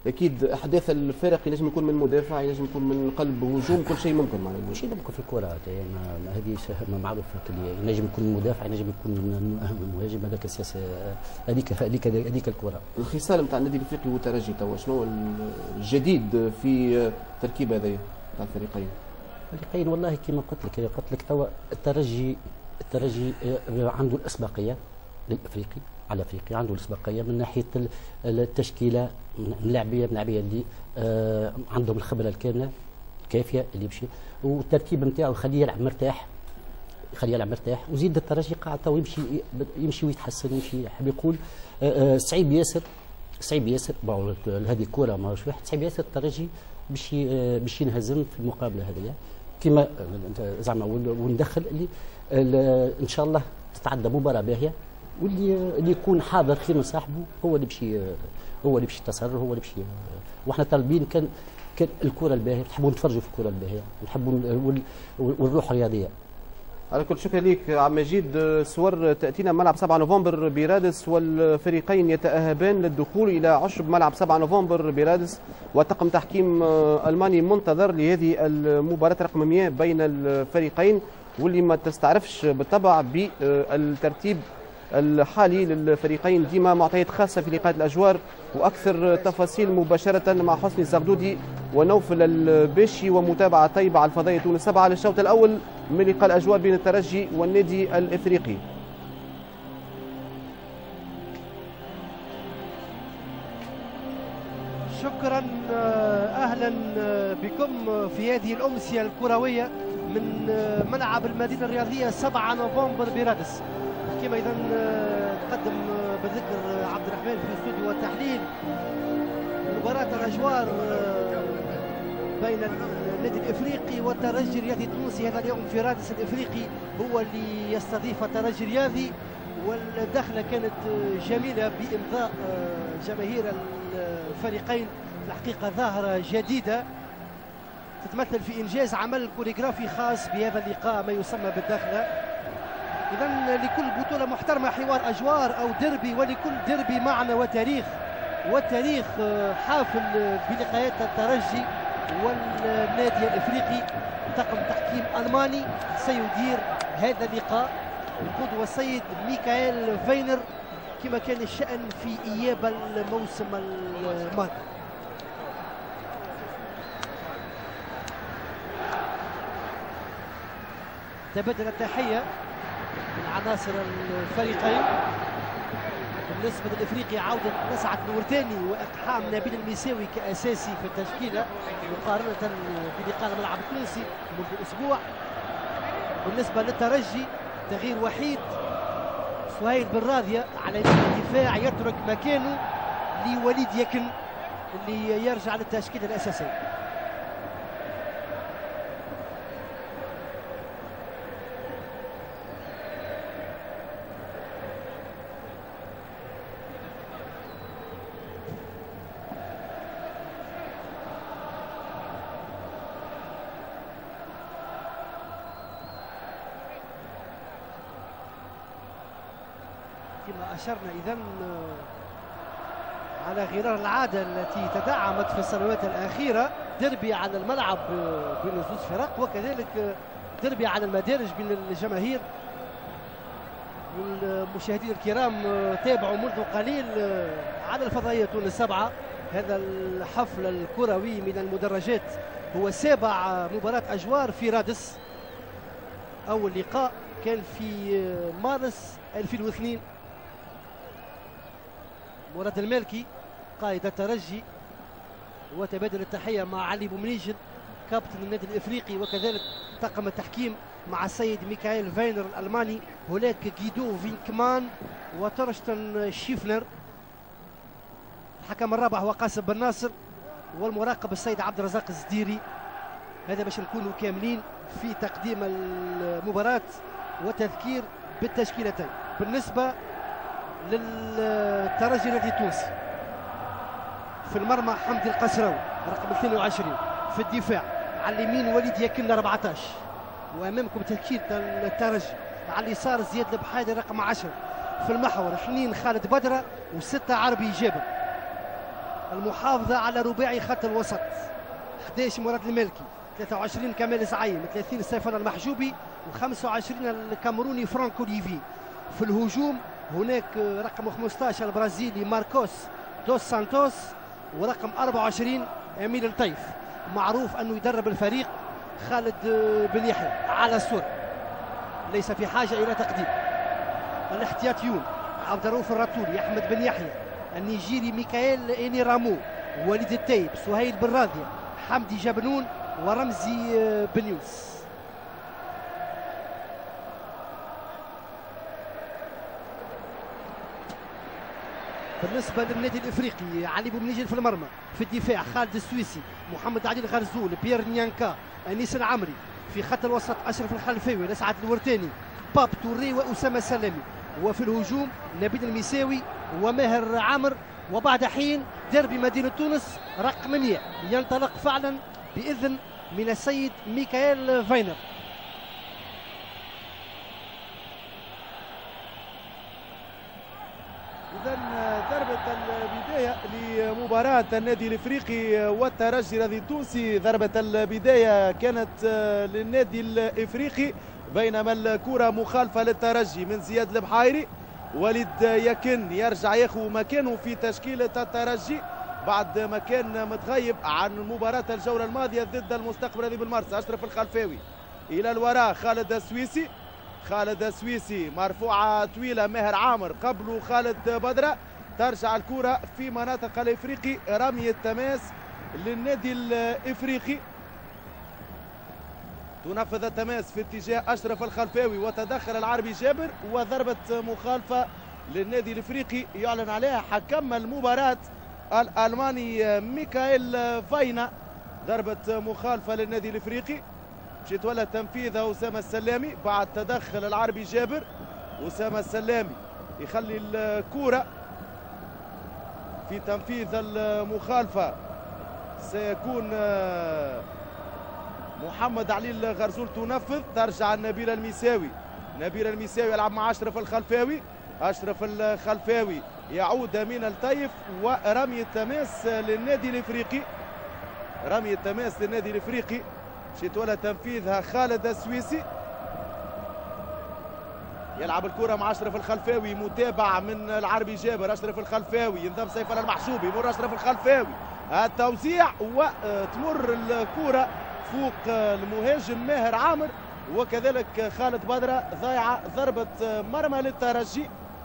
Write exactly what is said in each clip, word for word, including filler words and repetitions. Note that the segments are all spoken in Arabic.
اكيد احداث الفارق ينجم يكون من مدافع، ينجم يكون من قلب هجوم، كل شيء ممكن معناها. كل شيء ممكن في الكره هذه معروف، ينجم يكون من مدافع، ينجم يكون من مهاجم، هذاك السياسه هذيك هذيك هذيك الكره. الخصال نتاع النادي الافريقي والترجي توا شنو الجديد في التركيبه هذه نتاع الفريقين؟ الفريقين والله كما قلت لك قلت لك توا الترجي الترجي عنده الاسبقيه للافريقي على افريقيا، عنده الاسبقيه من ناحيه التشكيله، من اللاعبيه من اللاعبيه اللي آه عندهم الخبره الكامله الكافيه اللي يمشي، والترتيب نتاعو يخليه يلعب مرتاح، يخليه يلعب مرتاح، وزيد الترجي قاعد تو يمشي يمشي ويتحسن يمشي. حاب يقول آه صعيب ياسر صعيب ياسر هذه الكره ماهوش واحد، صعيب ياسر الترجي باش باش ينهزم في المقابله هذه كما زعما، وندخل اللي ان شاء الله تتعدى مباراه باهيه، واللي اللي يكون حاضر خير من صاحبه، هو اللي باش هو اللي باش يتصرف، هو اللي باش. واحنا طالبين كان كان الكره الباهيه، نحبوا نتفرجوا في الكره الباهيه، نحبوا والروح الرياضيه. على كل شكر ليك عم مجيد. صور تاتينا ملعب سبعة نوفمبر برادس، والفريقين يتاهبان للدخول الى عشب ملعب سبعة نوفمبر برادس، وطاقم تحكيم الماني منتظر لهذه المباراه رقم مئة بين الفريقين، واللي ما تستعرفش بالطبع بالترتيب الحالي للفريقين، ديما معطيات خاصة في لقاءات الأجوار، وأكثر تفاصيل مباشرة مع حسني الزغدودي ونوفل الباشي، ومتابعة طيبة على الفضائية تونس سبعة للشوط الأول من لقاء الأجوار بين الترجي والنادي الإفريقي. شكرا، أهلا بكم في هذه الأمسية الكروية من ملعب المدينة الرياضية سبعة نوفمبر برادس. كما اذا تقدم بالذكر عبد الرحمن في الاستوديو والتحليل، مباراة الاجوار بين النادي الافريقي والترجي الرياضي التونسي هذا اليوم في رادس الافريقي، هو اللي يستضيف الترجي الرياضي، والدخله كانت جميله بامضاء جماهير الفريقين. الحقيقه ظاهره جديده تتمثل في انجاز عمل كوريغرافي خاص بهذا اللقاء، ما يسمى بالدخله. إذا لكل بطولة محترمة حوار أجوار أو دربي، ولكل دربي معنى وتاريخ، والتاريخ حافل بلقاءات الترجي والنادي الإفريقي. طاقم تحكيم ألماني سيدير هذا اللقاء القدوة السيد ميكائيل فاينر، كما كان الشأن في إياب الموسم الماضي. تبادل التحية من عناصر الفريقين. بالنسبة للإفريقي عودة مسعد نورتاني وإقحام نبيل الميساوي كأساسي في التشكيلة مقارنة بلقاء الملعب التونسي منذ أسبوع. بالنسبة للترجي تغيير وحيد، سهيل بن راضية على يمين الدفاع يترك مكانه لوليد يكن اللي يرجع للتشكيلة الأساسية. كما أشرنا إذن على غرار العادة التي تدعمت في السنوات الأخيرة، دربي على الملعب بين زوج فرق، وكذلك دربي على المدارج بين الجماهير. والمشاهدين الكرام تابعوا منذ قليل على الفضائية تونس سبعة هذا الحفل الكروي من المدرجات، هو سابع مباراة أجوار في رادس. أول لقاء كان في مارس ألفين واثنين، مراد المالكي قائد الترجي، وتبادل التحية مع علي بومنيجن كابتن النادي الإفريقي، وكذلك طاقم التحكيم مع السيد ميكائيل فاينر الألماني، هناك جيدو فينكمان وتورشتن شيفنر. الحكم الرابع هو قاسم بن ناصر، والمراقب السيد عبد الرزاق الزديري. هذا باش نكونوا كاملين في تقديم المباراة وتذكير بالتشكيلتين. بالنسبة للترجي النادي التونسي، في المرمى حمدي القسراوي رقم اثنين وعشرين، في الدفاع على اليمين وليد يكن أربعة عشر، وامامكم تشكيله الترجي على اليسار زياد البحيري رقم عشرة، في المحور حنين خالد بدره وستة عربي جابر. المحافظة على رباعي خط الوسط. أحد عشر مراد المالكي، ثلاثة وعشرين كمال زعيم، ثلاثين سيفان المحجوبي، وخمسة وعشرين الكاميروني فرانك أوليفي. في الهجوم هناك رقم خمسة عشر البرازيلي ماركوس دوس سانتوس، ورقم أربعة وعشرين أميل الطيف. معروف أنه يدرب الفريق خالد بن يحيى على الصورة، ليس في حاجة إلى تقديم. الاحتياطيون عبد الرؤوف الراتولي، أحمد بن يحيى، النيجيري ميكائيل إني رامو، وليد التايب، سهيل بن راضية، حمدي جبنون، ورمزي بن يونس. بالنسبة للنادي الإفريقي علي بومنيجل في المرمى، في الدفاع خالد السويسي، محمد علي الغرزول، بيير نيانكا، أنيس العمري. في خط الوسط أشرف الخلفاوي، الأسعد الورتاني، باب توري، وأسامة سلامي. وفي الهجوم نبيل الميساوي وماهر عامر. وبعد حين ديربي مدينة تونس رقم مئة ينطلق فعلا بإذن من السيد ميكائيل فاينر. إذا ضربة البداية لمباراة النادي الإفريقي والترجي الرياضي التونسي. ضربة البداية كانت للنادي الإفريقي، بينما الكرة مخالفة للترجي من زياد البحيري. وليد يكن يرجع ياخذ مكانه في تشكيلة الترجي بعد ما كان متغيب عن مباراة الجولة الماضية ضد المستقبل الرياضي بالمرسى. أشرف الخلفاوي إلى الوراء، خالد السويسي، خالد السويسي مرفوعة طويلة، ماهر عامر قبله خالد بدرة. ترجع الكرة في مناطق الإفريقي، رمية تماس للنادي الإفريقي. تنفذ التماس في اتجاه أشرف الخلفاوي، وتدخل العربي جابر، وضربة مخالفة للنادي الإفريقي يعلن عليها حكم المباراة الألماني ميكائيل فاينا. ضربة مخالفة للنادي الإفريقي باش يتولى تنفيذها أسامة السلامي بعد تدخل العربي جابر. أسامة السلامي يخلي الكرة في تنفيذ المخالفة، سيكون محمد علي الغرزول. تنفذ، ترجع نبيل الميساوي، نبيل الميساوي يلعب مع أشرف الخلفاوي، أشرف الخلفاوي يعود أمين الطيف، ورمية تماس للنادي الإفريقي، رمية تماس للنادي الإفريقي باش يتولى تنفيذها خالد السويسي. يلعب الكرة مع أشرف الخلفاوي، متابع من العربي جابر. أشرف الخلفاوي ينضم سيف المحجوبي، يمر أشرف الخلفاوي، التوزيع وتمر الكرة فوق المهاجم ماهر عامر، وكذلك خالد بدرة. ضايعة ضربة مرمى للترجي.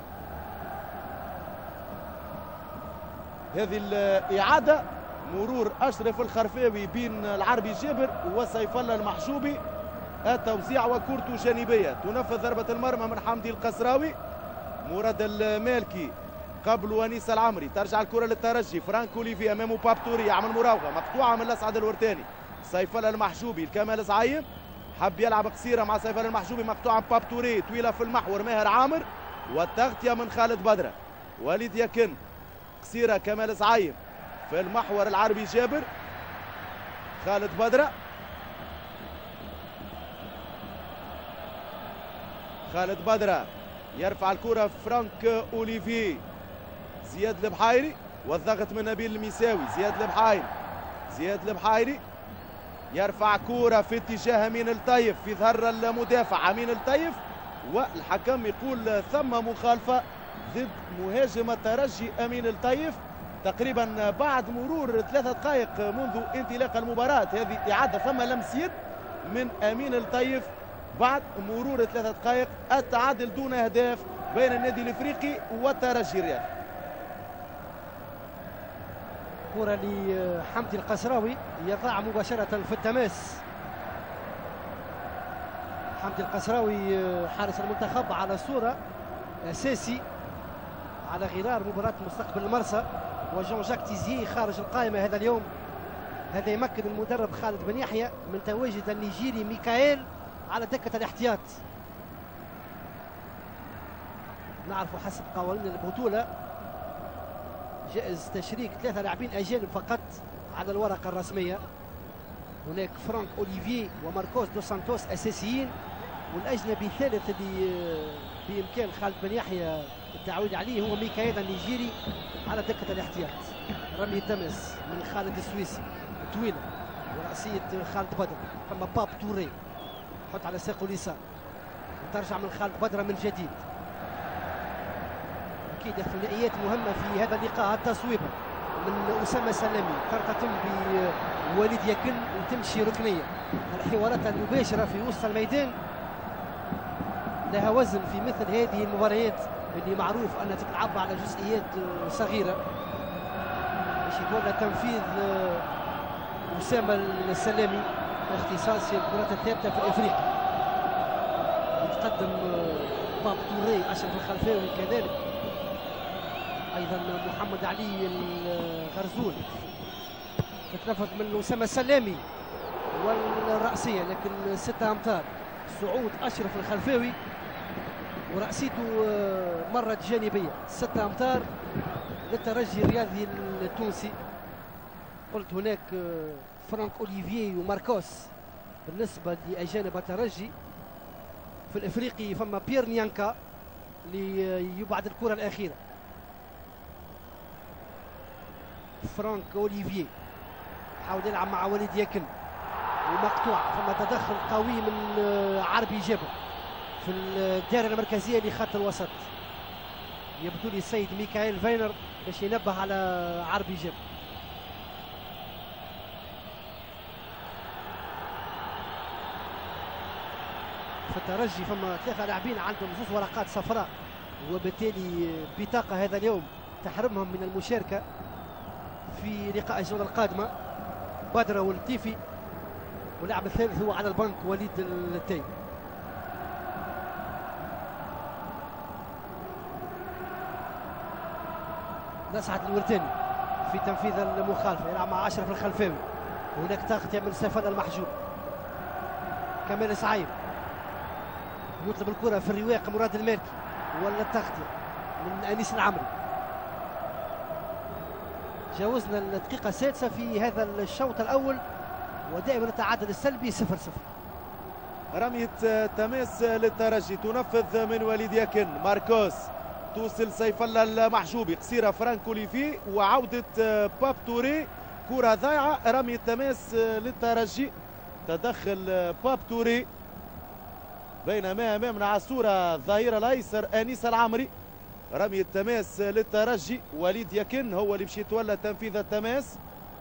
هذه الإعادة مرور أشرف الخلفاوي بين العربي جابر وسيف الله المحجوبي، التوزيع وكورته جانبية. تنفذ ضربة المرمى من حمدي القسراوي، مراد المالكي قبل أنيس العمري. ترجع الكرة للترجي، فرانك أوليفي أمامه باب توري، يعمل مراوغة مقطوعة من الأسعد الورتاني. سيف الله المحجوبي، الكمال زعيم حب يلعب قصيرة مع سيف الله المحجوبي، مقطوعة باب توري، طويلة في المحور ماهر عامر، والتغطية من خالد بدرة. وليد يكن قصيرة، كمال زعيم في المحور العربي جابر، خالد بدرة، خالد بدرة يرفع الكرة فرانك أوليفي، زياد البحيري، والضغط من نبيل الميساوي. زياد البحيري، زياد البحيري يرفع كرة في اتجاه أمين الطيف في ظهر المدافع أمين الطيف، والحكم يقول ثم مخالفة ضد مهاجم الترجي أمين الطيف. تقريبا بعد مرور ثلاثة دقائق منذ انطلاق المباراة، هذه إعادة، ثم لمس يد من أمين الطيف بعد مرور ثلاثة دقائق. التعادل دون أهداف بين النادي الإفريقي والترجي الرياضي. كرة لحمدي القسراوي يضع مباشرة في التماس. حمدي القسراوي حارس المنتخب على الصورة، أساسي على غرار مباراة مستقبل المرسى، وجون جاك تيزي خارج القائمة هذا اليوم. هذا يمكن المدرب خالد بن يحيى من تواجد النيجيري ميكائيل على دكة الاحتياط. نعرف حسب قوانين البطولة جائز تشريك ثلاثة لاعبين أجانب فقط على الورقة الرسمية. هناك فرانك أوليفي وماركوس دو سانتوس أساسيين، والأجنبي الثالث اللي بإمكان خالد بن يحيى التعويل عليه هو ميكايل النيجيري على دكه الاحتياط. رمي تمس من خالد السويسي طويله وراسيه خالد بدر، ثم باب توري حط على ساقه اليسار وترجع من خالد بدر من جديد. اكيد الثنائيات مهمه في هذا اللقاء. التصويبه من اسامه سلامي ترتطم بوليد يكن وتمشي ركنيه. الحوارات المباشره في وسط الميدان لها وزن في مثل هذه المباريات اللي معروف انها تتلعب على جزئيات صغيره باش يكون تنفيذ اسامه السلامي اختصاصي الكرات الثابته في افريقيا. يتقدم باب توري اشرف الخلفاوي كذلك، ايضا محمد علي الغرزول تتنفذ من اسامه السلامي والراسيه، لكن ستة امتار صعود اشرف الخلفاوي وراسيته مرت جانبيه. ستة امتار للترجي الرياضي التونسي. قلت هناك فرانك اوليفيي وماركوس بالنسبه لاجانب الترجي. في الافريقي فما بيير نيانكا اللي يبعد الكره الاخيره. فرانك اوليفيي حاول يلعب مع وليد يكن ومقطوع، فما تدخل قوي من عربي جابر في الدائره المركزيه لخط الوسط. يبدو لي السيد ميكايل فاينر باش ينبه على عربي جابر. في الترجي فما ثلاثه لاعبين عندهم زوج ورقات صفراء، وبالتالي بطاقه هذا اليوم تحرمهم من المشاركه في لقاء الجوله القادمه. بدر والتيفي، واللاعب الثالث هو على البنك وليد التاي. نسعد الورتاني في تنفيذ المخالفه، يلعب مع اشرف الخلفاوي، وهناك تغطيه من سيفان المحجوب. كمال سعيد يطلب الكره في الرواق مراد المالكي، ولا التغطيه من انيس العمري. جاوزنا الدقيقه السادسه في هذا الشوط الاول، ودائما التعادل السلبي صفر صفر. رمية تماس للترجي تنفذ من وليد يكن. ماركوس توصل سيف الله المحجوبي، قصيره فرانكو ليفي وعوده باب توري، كره ضايعه. رمية تماس للترجي، تدخل باب توري، بينما امامنا على الصوره الظهير الايسر انيس العمري. رمية تماس للترجي، وليد يكن هو اللي باش يتولى تنفيذ التماس.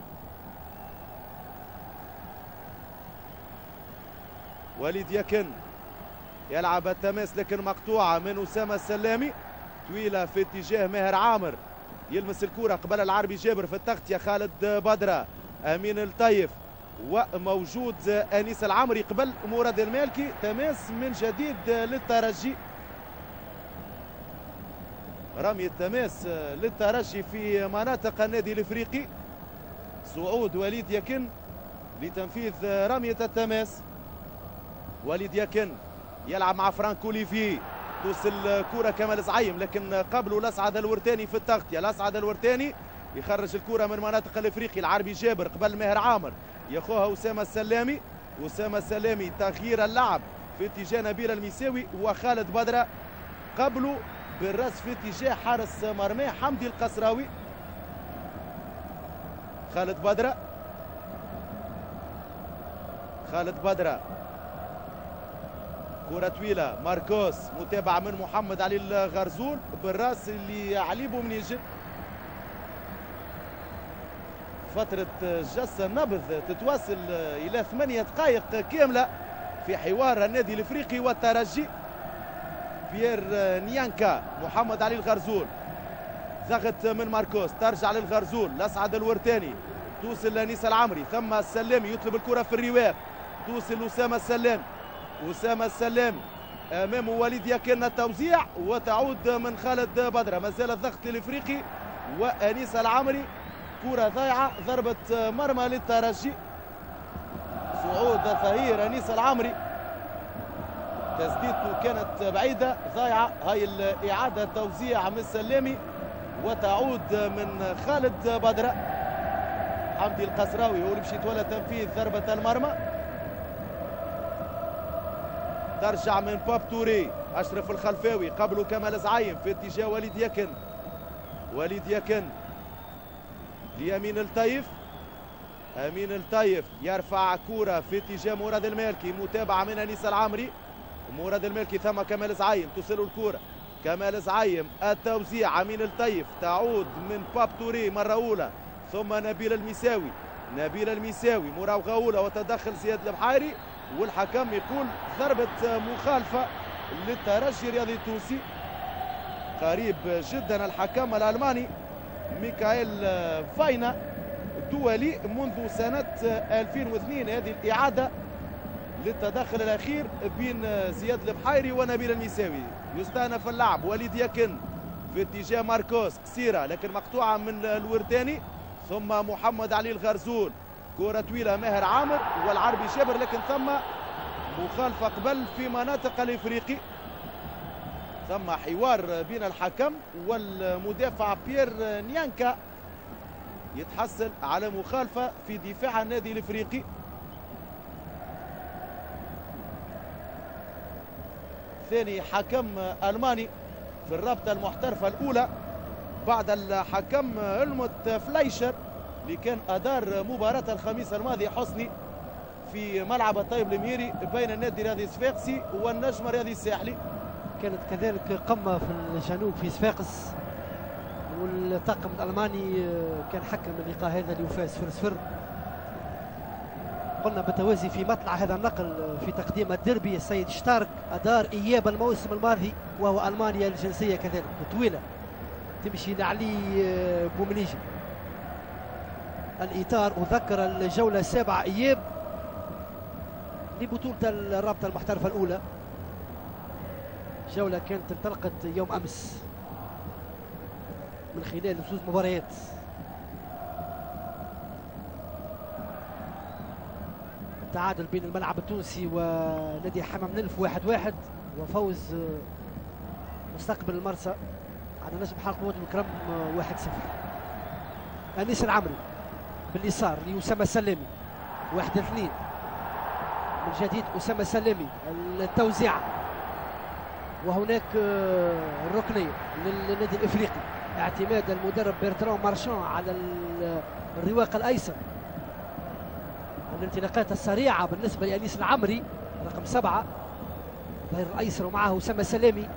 وليد يكن يلعب التماس لكن مقطوعه من اسامه السلامي، طويله في اتجاه ماهر عامر، يلمس الكره قبل العربي جابر في التغطيه خالد بدره، امين الطيف، وموجود انيس العمري قبل مراد المالكي. تماس من جديد للترجي. رمي التماس للترجي في مناطق النادي الافريقي. صعود وليد يكن لتنفيذ رميه التماس. وليد يكن يلعب مع فرانكو ليفي، توصل كرة كمال زعيم، لكن قبله الاسعد الورتاني في التغطيه. الاسعد الورتاني يخرج الكرة من مناطق الافريقي. العربي جابر قبل ماهر عامر، ياخوها اسامه السلامي. اسامه السلامي تغيير اللعب في اتجاه نبيل الميساوي وخالد بدره، قبله بالراس في اتجاه حارس مرماه حمدي القصراوي. خالد بدره، خالد بدره، كرة طويلة. ماركوس متابعة من محمد علي الغرزول بالراس اللي علي بومنيجم. فترة جس النبض تتواصل إلى ثمانية دقائق كاملة في حوار النادي الإفريقي والترجي. بيير نيانكا، محمد علي الغرزول، ضغط من ماركوس، ترجع للغرزول، الأسعد الورتاني، توصل لأنيس العمري، ثم السلامي يطلب الكرة في الرواق، توصل أسامة السلامي. أسامة السلامي أمام وليد يكن، التوزيع وتعود من خالد بدرة. ما زال الضغط الإفريقي وأنيس العمري، كرة ضايعة، ضربة مرمى للترجي. صعود ظهير أنيس العمري، تسديدته كانت بعيدة ضايعة. هاي الإعادة توزيع من السلامي وتعود من خالد بدرة. حمدي القصراوي هو اللي باش يتولى تنفيذ ضربة المرمى. ترجع من باب توري، أشرف الخلفاوي قبله كمال زعيم في اتجاه وليد يكن. وليد يكن ليمين الطيف. أمين الطيف يرفع كرة في اتجاه مراد المالكي، متابعة من أنيس العمري. مراد المالكي ثم كمال زعيم تصل الكرة. كمال زعيم التوزيع. أمين الطيف تعود من باب توري مرة أولى ثم نبيل المساوي. نبيل المساوي مراوغة أولى وتدخل زياد البحيري والحكم يقول ضربة مخالفة للترجي الرياضي التونسي. قريب جدا الحكم الألماني ميكائيل فاينا دولي منذ سنة ألفين واثنين. هذه الإعادة للتدخل الأخير بين زياد البحيري ونبيل المساوي. يستأنف اللعب. وليد يكن في اتجاه ماركوس قصيرة لكن مقطوعة من الورداني ثم محمد علي الغرزول. كرة طويلة ماهر عامر والعربي شابر لكن ثم مخالفة قبل في مناطق الإفريقي. ثم حوار بين الحكم والمدافع بيير نيانكا يتحصل على مخالفة في دفاع النادي الإفريقي. ثاني حكم ألماني في الرابطة المحترفة الأولى بعد الحكم هلموت فلايشر اللي كان أدار مباراة الخميس الماضي حسني في ملعب الطيب الميري بين النادي الرياضي صفاقسي والنجم الرياضي الساحلي. كانت كذلك قمة في الجنوب في صفاقس والطاقم الألماني كان حكم اللقاء هذا اللي فاز صفر صفر. قلنا بالتوازي في مطلع هذا النقل في تقديم الديربي السيد شتارك أدار إياب الموسم الماضي وهو ألمانيا الجنسية كذلك طويلة تمشي لعلي بومنيجي. الإطار أذكر الجولة السابعة إياب لبطولة الرابطة المحترفة الأولى. جولة كانت انطلقت يوم أمس من خلال زوج مباريات. تعادل بين الملعب التونسي ونادي حمام نلف واحد واحد وفوز مستقبل المرسى على نجم حلق قوات الكرم واحد صفر. أنيس العمري باليسار لأسامة السلامي واحد اثنين من جديد. أسامة السلامي التوزيعة وهناك الركنية للنادي الإفريقي. اعتماد المدرب بيرتران مارشان على الرواق الأيسر. الانطلاقات السريعة بالنسبة لأنيس العمري رقم سبعة ظهير الأيسر ومعه أسامة السلامي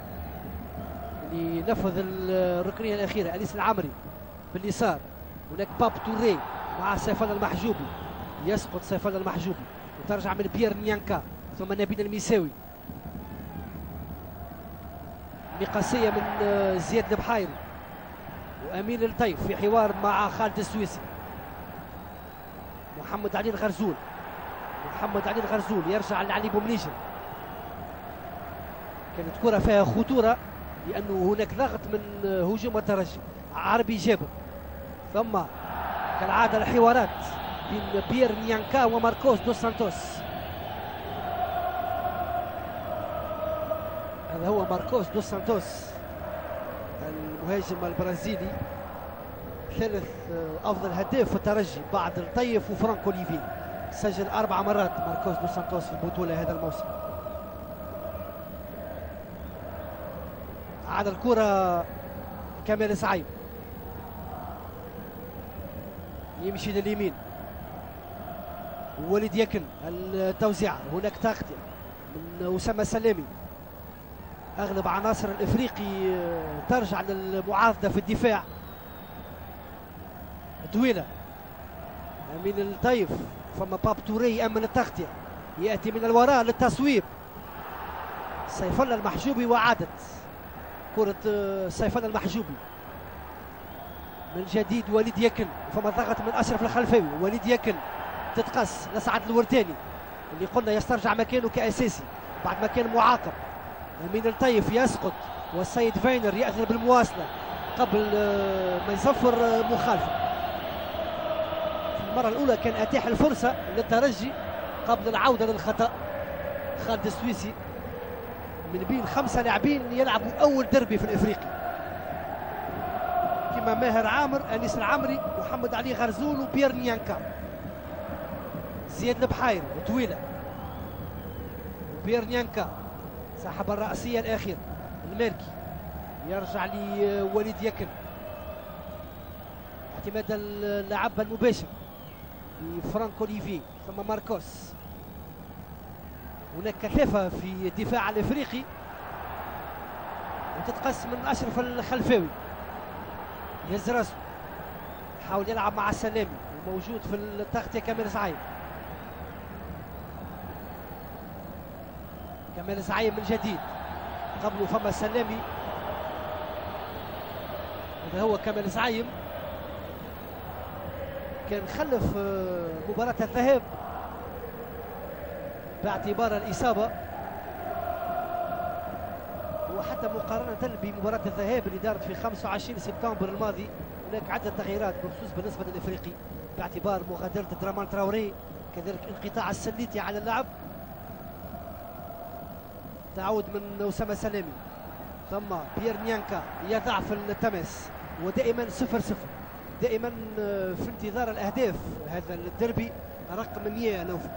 اللي نفذ الركنية الأخيرة. أنيس العمري باليسار. هناك باب توري مع سيف الله المحجوبي. يسقط سيف الله المحجوبي وترجع من بيير نيانكا ثم نبيل المساوي. مقاسية من زياد البحيري وأمين الطيف في حوار مع خالد السويسي. محمد علي الغرزول. محمد علي الغرزول يرجع لعلي بومنيجن. كانت كرة فيها خطورة لأنه هناك ضغط من هجوم الترجي. عربي جابر ثم كالعادة الحوارات بين بيير نيانكا وماركوس دوس سانتوس. هذا هو ماركوس دوس سانتوس المهاجم البرازيلي ثالث افضل هداف في الترجي بعد الطيف وفرانكو ليفي. سجل اربع مرات ماركوس دوس سانتوس في البطوله هذا الموسم. على الكره كمال زعيم يمشي لليمين. وليد يكن التوزيع. هناك تغطيه من اسامه السلامي. اغلب عناصر الافريقي ترجع للمعارضه في الدفاع. طويله امين الطيف ثم باب توري يامن التغطيه ياتي من الوراء للتصويب. سيف الله المحجوبي وعادت كره سيف الله المحجوبي من جديد. وليد يكن ثم ضغط من اشرف الخلفاوي. وليد يكن تتقص لسعد الورتاني اللي قلنا يسترجع مكانه كاساسي بعد ما كان معاقب. امين الطيف يسقط والسيد فاينر ياخذ بالمواصله قبل ما يصفر مخالفه. في المره الاولى كان اتاح الفرصه للترجي قبل العوده للخطا. خالد السويسي من بين خمسه لاعبين يلعبوا اول دربي في الافريقي كما ماهر عامر، انيس العمري، محمد علي غرزول وبيير نيانكا. زياد البحيري طويله. بيير نيانكا سحب الرأسية الأخير المالكي، يرجع لوليد يكن، اعتماد اللعب المباشر لفرانك أوليفي، ثم ماركوس. هناك كثافة في الدفاع الافريقي وتتقسم من اشرف الخلفاوي، يهز راسه، حاول يلعب مع السلامي وموجود في التغطية كمال زعيم. كمال زعيم من جديد، قبله فما السلامي، هذا هو كمال زعيم، كان خلف مباراة الذهاب باعتبار الإصابة، وحتى مقارنة بمباراة الذهاب اللي دارت في خمسة وعشرين سبتمبر الماضي هناك عدة تغييرات بخصوص بالنسبة للإفريقي باعتبار مغادرة درامان تراوري، كذلك انقطاع السليتي على اللعب، تعود من أسامة سلامي، ثم بيير نيانكا يضع في التماس، ودائما صفر صفر، دائما في انتظار الأهداف. هذا الدربي رقم مئة نوفل.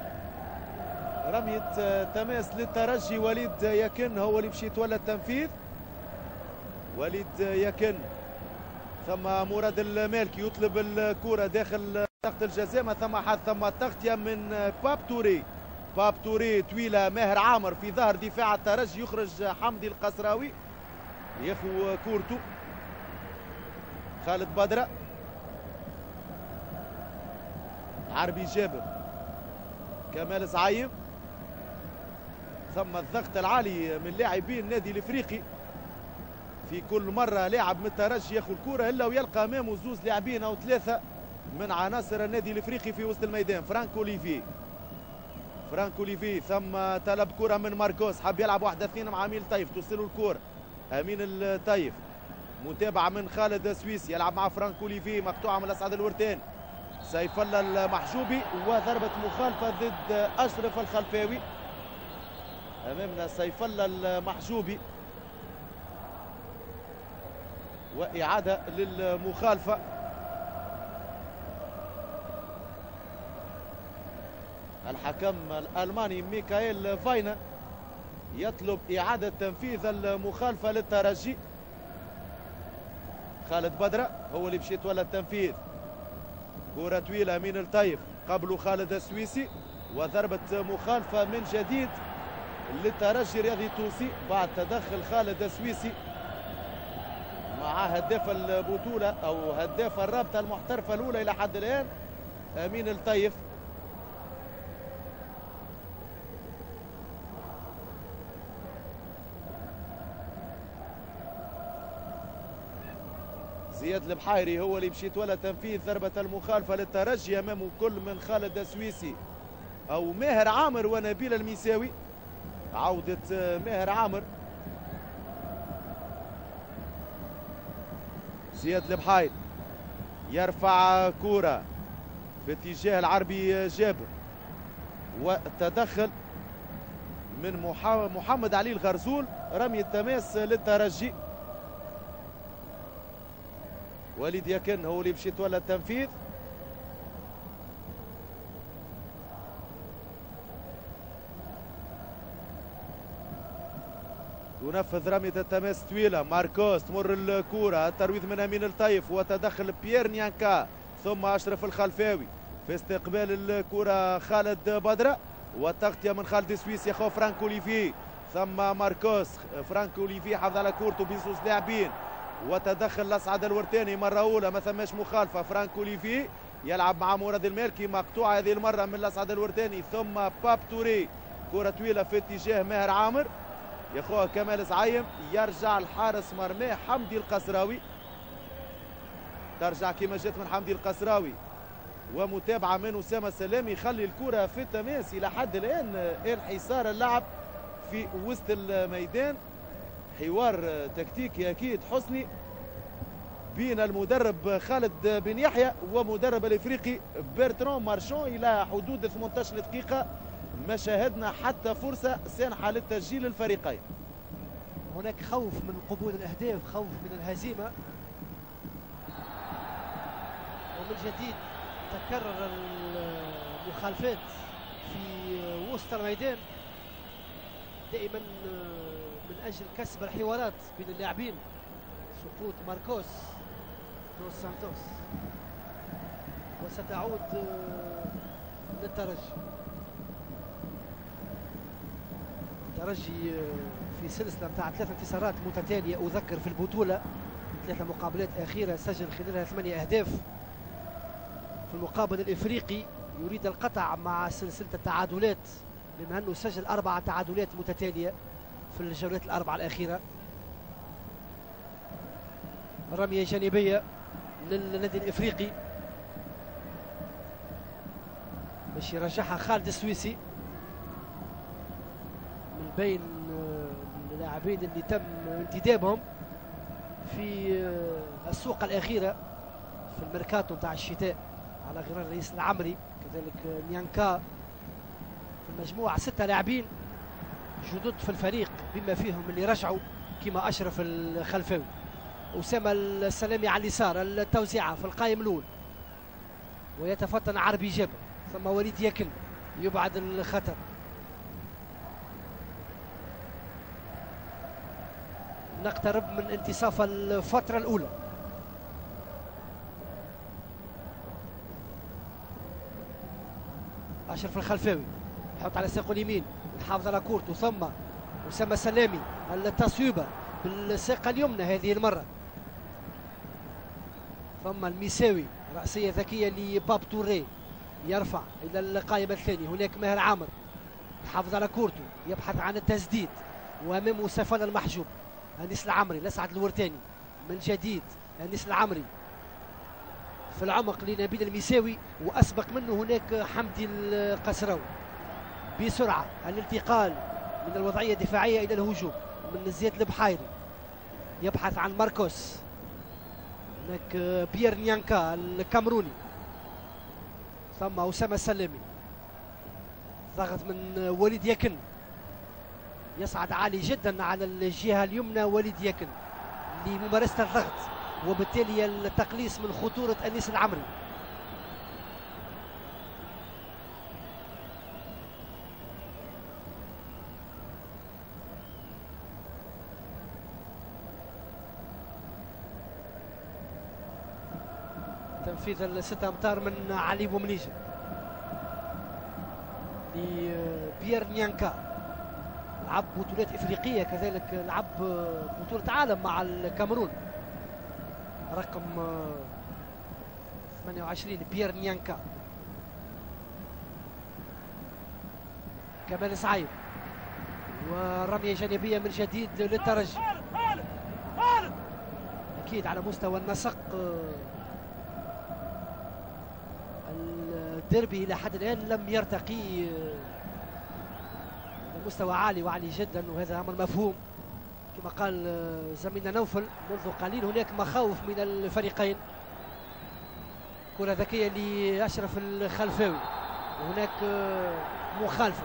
رمية تماس للترجي، وليد يكن هو اللي باش يتولى التنفيذ. وليد يكن، ثم مراد المالكي يطلب الكرة داخل تحت الجزاء، ما ثم حد، ثم تغطية من باب توري. باب توري طويلة، ماهر عامر في ظهر دفاع الترجي، يخرج حمدي القصراوي ياخذ كورته. خالد بدرة، عربي جابر، كمال زعيم، ثم الضغط العالي من لاعبي النادي الافريقي. في كل مره لاعب من الترجي ياخذ الكره الا ويلقى امامه زوز لاعبين او ثلاثه من عناصر النادي الافريقي في وسط الميدان. فرانك أوليفي، فرانك أوليفي، ثم طلب كره من ماركوس، حب يلعب واحده اثنين مع امين الطيف، توصله الكره امين الطيف، متابعه من خالد سويسي، يلعب مع فرانك أوليفي، مقطوعه من الاسعد الورتان، سيف الله المحجوبي، وضربه مخالفه ضد اشرف الخلفاوي. امامنا سيف الله المحجوبي، واعاده للمخالفه. الحكم الالماني ميكائيل فاينا يطلب اعاده تنفيذ المخالفه للترجي. خالد بدره هو اللي باش يتولى التنفيذ. كره طويله امين الطيف، قبله خالد السويسي، وضربه مخالفه من جديد للترجي الرياضي التونسي بعد تدخل خالد السويسي مع هداف البطوله او هداف الرابطه المحترفه الاولى الى حد الان امين الطيف. زياد البحيري هو اللي باش يتولى تنفيذ ضربه المخالفه للترجي امامه كل من خالد السويسي او ماهر عامر ونبيل الميساوي. عودة ماهر عامر، زياد البحيري يرفع كرة في اتجاه العربي جابر، والتدخل من محمد علي الغرزول، رمي التماس للترجي. وليد يكن هو اللي باش يتولى التنفيذ. ينفذ رمية التماس طويلة، ماركوس تمر الكرة، الترويض من أمين الطيف وتدخل بيير نيانكا ثم أشرف الخلفاوي في استقبال الكرة خالد بدرة، والتغطية من خالد سويس يخو فرانك أوليفي، ثم ماركوس. فرانك أوليفي حافظ على كورته بزوز لاعبين، وتدخل الأسعد الورتاني مرة أولى ما ثماش مخالفة. فرانك أوليفي يلعب مع مراد المالكي، مقطوعة هذه المرة من الأسعد الورتاني، ثم باب توري، كرة طويلة في اتجاه ماهر عامر ياخوها كمال زعيم، يرجع الحارس مرماه حمدي القصراوي، ترجع كما جات من حمدي القصراوي، ومتابعه من اسامه سلامي، يخلي الكره في التماس الى حد الان. انحسار اللعب في وسط الميدان، حوار تكتيكي اكيد حسني بين المدرب خالد بن يحيى ومدرب الافريقي بيرتران مارشون الى حدود ثمانية عشر دقيقه. ما شاهدنا حتى فرصة سانحة للتسجيل الفريقين. هناك خوف من قبول الأهداف، خوف من الهزيمة، ومن جديد تكرر المخالفات في وسط الميدان. دائما من اجل كسب الحوارات بين اللاعبين. سقوط ماركوس دوس سانتوس وستعود للترجي. الترجي في سلسله نتاع ثلاث انتصارات متتاليه اذكر في البطوله، ثلاثه مقابلات اخيره سجل خلالها ثمانيه اهداف. في المقابل الافريقي يريد القطع مع سلسله التعادلات بما انه سجل اربع تعادلات متتاليه في الجولات الاربعه الاخيره. رميه جانبيه للنادي الافريقي باش يرجعها خالد السويسي من بين اللاعبين اللي تم انتدابهم في السوق الاخيره في الميركاتو تاع الشتاء على غرار رئيس العمري، كذلك نيانكا. في المجموعه سته لاعبين جدد في الفريق بما فيهم اللي رجعوا كما اشرف الخلفاوي، اسامه السلامي على اليسار، التوزيعه في القائم الاول ويتفطن عربي جابر، ثم وليد يكن يبعد الخطر. نقترب من انتصاف الفترة الأولى. أشرف الخلفاوي يحط على ساقه اليمين، يحافظ على كورته، ثم أسامة سلامي التصويبة بالساقة اليمنى هذه المرة، ثم الميساوي رأسية ذكية لباب توري يرفع إلى القائم الثاني. هناك ماهر عامر يحافظ على كورته، يبحث عن التسديد وأمامه سفان المحجوب. أنيس العمري لسعد الورتاني من جديد، أنيس العمري في العمق لنبيل الميساوي، وأسبق منه هناك حمدي القسراوي. بسرعة الانتقال من الوضعية الدفاعية إلى الهجوم من زياد البحيري، يبحث عن ماركوس. هناك بيير نيانكا الكامروني، ثم أسامة السلامي، ضغط من وليد يكن، يصعد عالي جدا على الجهة اليمنى وليد يكن لممارسة الضغط وبالتالي التقليص من خطورة أنيس العمري. تنفيذ الستة أمتار من علي بومنيجة لبيير نيانكا، لعب بطولات افريقيه، كذلك لعب بطوله عالم مع الكاميرون. رقم ثمانية وعشرين بيير نيانكا. كمال سعيد ورميه جانبيه من جديد للترجي. اكيد على مستوى النسق الديربي الى حد الان لم يرتقي مستوى عالي وعالي جدا، وهذا امر مفهوم. كما قال زميلنا نوفل منذ قليل هناك مخاوف من الفريقين. كرة ذكية لأشرف الخلفاوي، وهناك مخالفة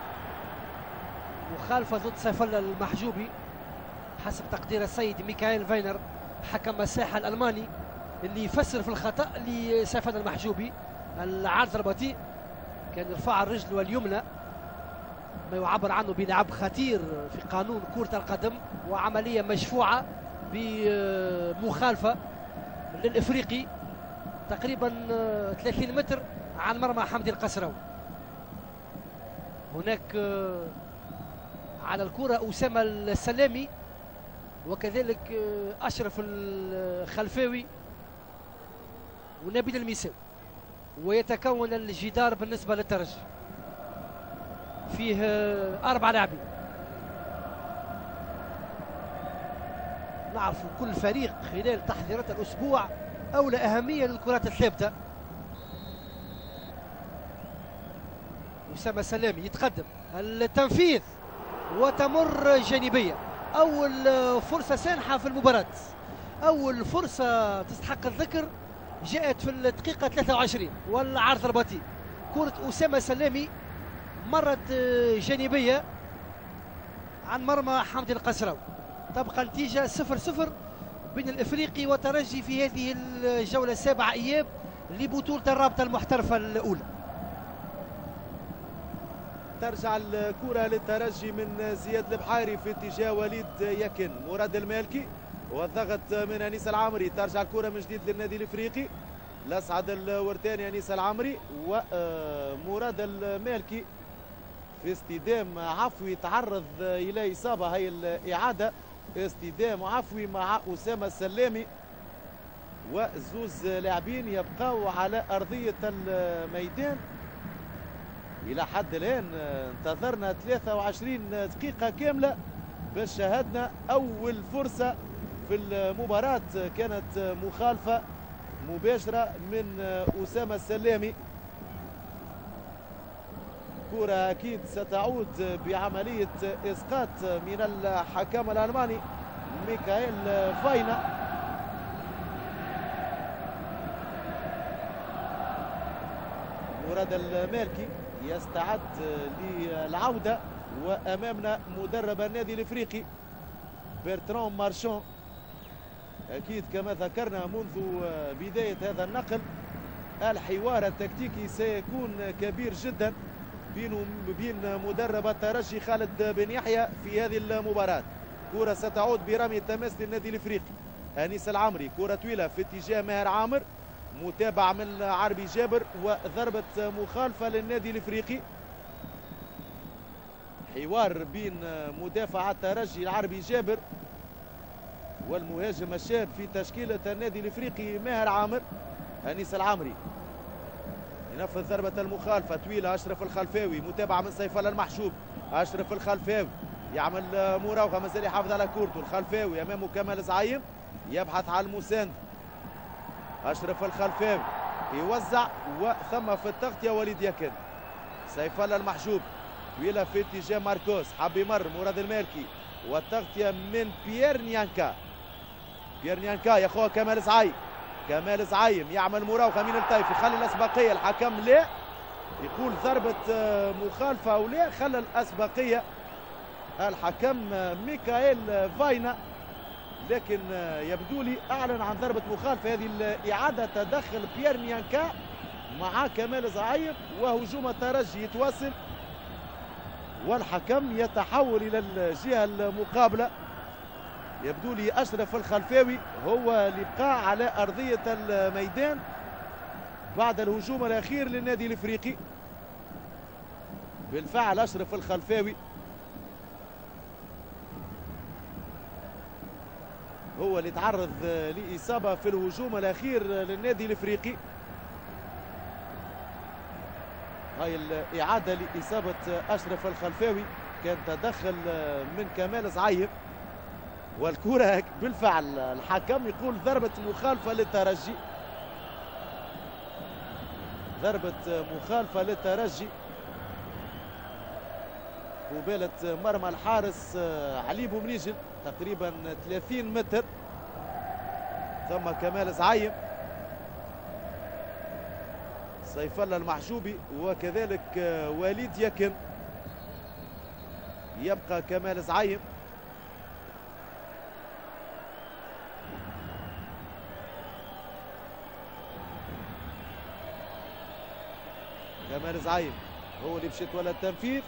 مخالفة ضد سيفل المحجوبي حسب تقدير السيد ميكائيل فاينر حكم الساحة الألماني، اللي يفسر في الخطأ لسيفل المحجوبي. العرض البطيء كان يرفع الرجل واليمنى، ما يعبر عنه بلعب خطير في قانون كرة القدم، وعملية مشفوعة بمخالفة للإفريقي تقريبا ثلاثين متر عن مرمى حمدي القسراوي. هناك على الكرة أسامة السلامي وكذلك أشرف الخلفاوي ونبيل الميساوي، ويتكون الجدار بالنسبة للترجي فيه أربع لاعبين. نعرف كل فريق خلال تحضيرات الأسبوع أولى أهمية للكرات الثابتة. أسامة سلامي يتقدم، التنفيذ وتمر جانبية. أول فرصة سانحة في المباراة، أول فرصة تستحق الذكر جاءت في الدقيقة ثلاثة وعشرين، والعرض البطيء كرة أسامة سلامي مرت جانبية عن مرمى حمدي القسراوي. تبقى النتيجة صفر صفر بين الإفريقي والترجي في هذه الجولة السابعة إياب لبطولة الرابطة المحترفة الأولى. وترجع الكرة للترجي من زياد البحيري في اتجاه وليد يكن. مراد المالكي والضغط من انيس العامري، ترجع الكرة من جديد للنادي الافريقي. الاسعد الورتاني انيس العامري ومراد المالكي في اصطدام عفوي تعرض الى اصابه. هي الاعاده اصطدام عفوي مع اسامه السلامي، وزوز لاعبين يبقاو على ارضيه الميدان. الى حد الان انتظرنا ثلاثة وعشرين دقيقه كامله باش شاهدنا اول فرصه في المباراه، كانت مخالفه مباشره من اسامه السلامي. كرة أكيد ستعود بعملية إسقاط من الحكم الألماني ميكائيل فاينا. مراد المالكي يستعد للعودة، وأمامنا مدرب النادي الإفريقي برتران مارشون. أكيد كما ذكرنا منذ بداية هذا النقل الحوار التكتيكي سيكون كبير جدا بينه وبين مدرب الترجي خالد بن يحيى في هذه المباراة. كرة ستعود برمي التماس للنادي الافريقي. انيس العمري، كرة طويلة في اتجاه ماهر عامر، متابعة من عربي جابر وضربة مخالفة للنادي الافريقي. حوار بين مدافع الترجي العربي جابر والمهاجم الشاب في تشكيلة النادي الافريقي ماهر عامر. انيس العمري ينفذ ضربة المخالفة طويلة. أشرف الخلفاوي، متابعة من سيف الله المحجوب. أشرف الخلفاوي يعمل مراوغة، مازال يحافظ على كورته. الخلفاوي أمامه كمال زعيم يبحث عن المساند. أشرف الخلفاوي يوزع، وثم في التغطية وليد يكن. سيف الله المحجوب طويلة في اتجاه ماركوس، حب يمر مراد المالكي، والتغطية من بيير نيانكا. بيير نيانكا ياخوها كمال زعيم. كمال زعيم يعمل مراوغه من الطيف، يخلي الاسبقيه. الحكم لا، يقول ضربه مخالفه او لا، خلى الاسبقيه الحكم ميكائيل فاينا، لكن يبدو لي اعلن عن ضربه مخالفه. هذه الاعاده تدخل بيير نيانكا مع كمال زعيم، وهجوم الترجي يتواصل والحكم يتحول الى الجهه المقابله. يبدو لي أشرف الخلفاوي هو اللي بقى على أرضية الميدان بعد الهجوم الأخير للنادي الإفريقي. بالفعل أشرف الخلفاوي هو اللي تعرض لإصابة في الهجوم الأخير للنادي الإفريقي. هاي الإعادة لإصابة أشرف الخلفاوي كان تدخل من كمال زعيم، والكرة بالفعل الحكم يقول ضربة مخالفة للترجي. ضربة مخالفة للترجي قبالة مرمى الحارس علي بومنيجل تقريبا ثلاثين متر. ثم كمال زعيم، سيف الله المحجوبي، وكذلك وليد يكن. يبقى كمال زعيم. كمال زعيم هو اللي مشيت ولا التنفيذ.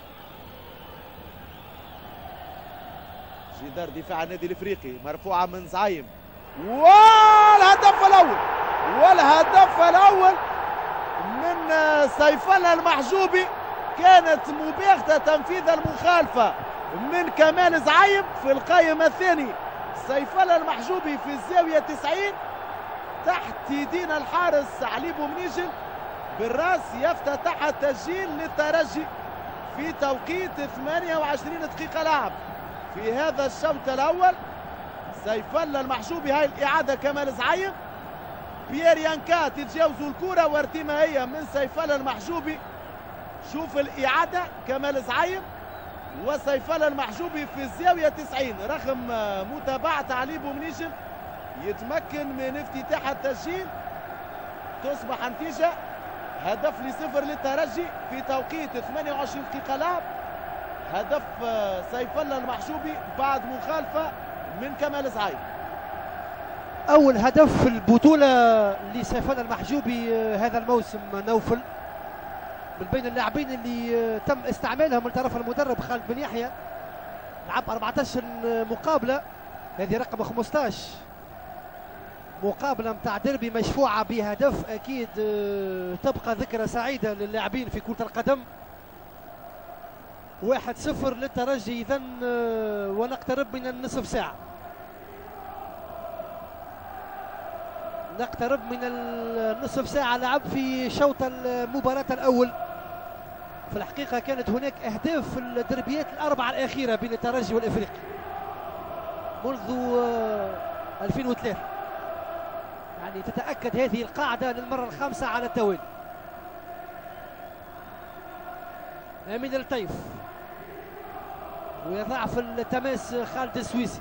جدار دفاع النادي الافريقي مرفوعه من زعيم، والهدف الاول والهدف الاول من سيف الله المحجوبي. كانت مباغته تنفيذ المخالفه من كمال زعيم. في القائم الثاني سيف الله المحجوبي في الزاويه تسعين تحت يدين الحارس علي بومنيجل بالراس، يفتتح التسجيل للترجي في توقيت ثمانية وعشرين دقيقة لعب في هذا الشوط الأول. سيف الله المحجوبي، هاي الإعادة كمال زعيم. بيير يانكا تتجاوز الكرة وارتمائية من سيف الله المحجوبي. شوف الإعادة كمال زعيم وسيف الله المحجوبي في الزاوية تسعين. رغم متابعة علي بومنيجل يتمكن من افتتاح التسجيل. تصبح النتيجة هدف لصفر للترجي في توقيت ثمانية وعشرين دقيقة لعب. هدف سيف الله المحجوبي بعد مخالفة من كمال زعيم. أول هدف في البطولة لسيف الله المحجوبي هذا الموسم. نوفل من بين اللاعبين اللي تم استعمالهم من طرف المدرب خالد بن يحيى. لعب أربعة عشر مقابله، هذه رقم خمسطاش مقابله متاع ديربي مشفوعه بهدف. اكيد تبقى ذكرى سعيده للاعبين في كره القدم. واحد صفر للترجي اذا ونقترب من النصف ساعه، نقترب من النصف ساعه لعب في شوط المباراه الاول. في الحقيقه كانت هناك اهداف في الدربيات الاربعه الاخيره بين الترجي والافريقي منذ ألفين وثلاثة، يعني تتاكد هذه القاعده للمره الخامسه على التوالي. امين الطيف ويضع في التماس خالد السويسي.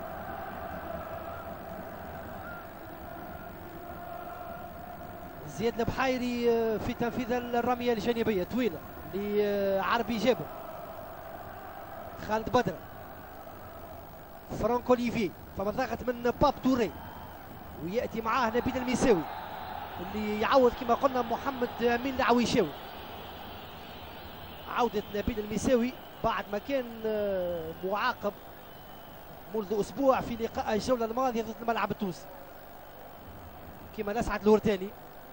زياد البحيري في تنفيذ الرميه الجانبيه طويله لعربي جابر. خالد بدر، فرانك اوليفي، فما ضغط من باب توري وياتي معاه نبيل الميساوي اللي يعوض كما قلنا محمد امين العويشاوي. عوده نبيل الميساوي بعد ما كان معاقب منذ اسبوع في لقاء الجوله الماضيه ضد الملعب التونسي كما نسعد الورتاني.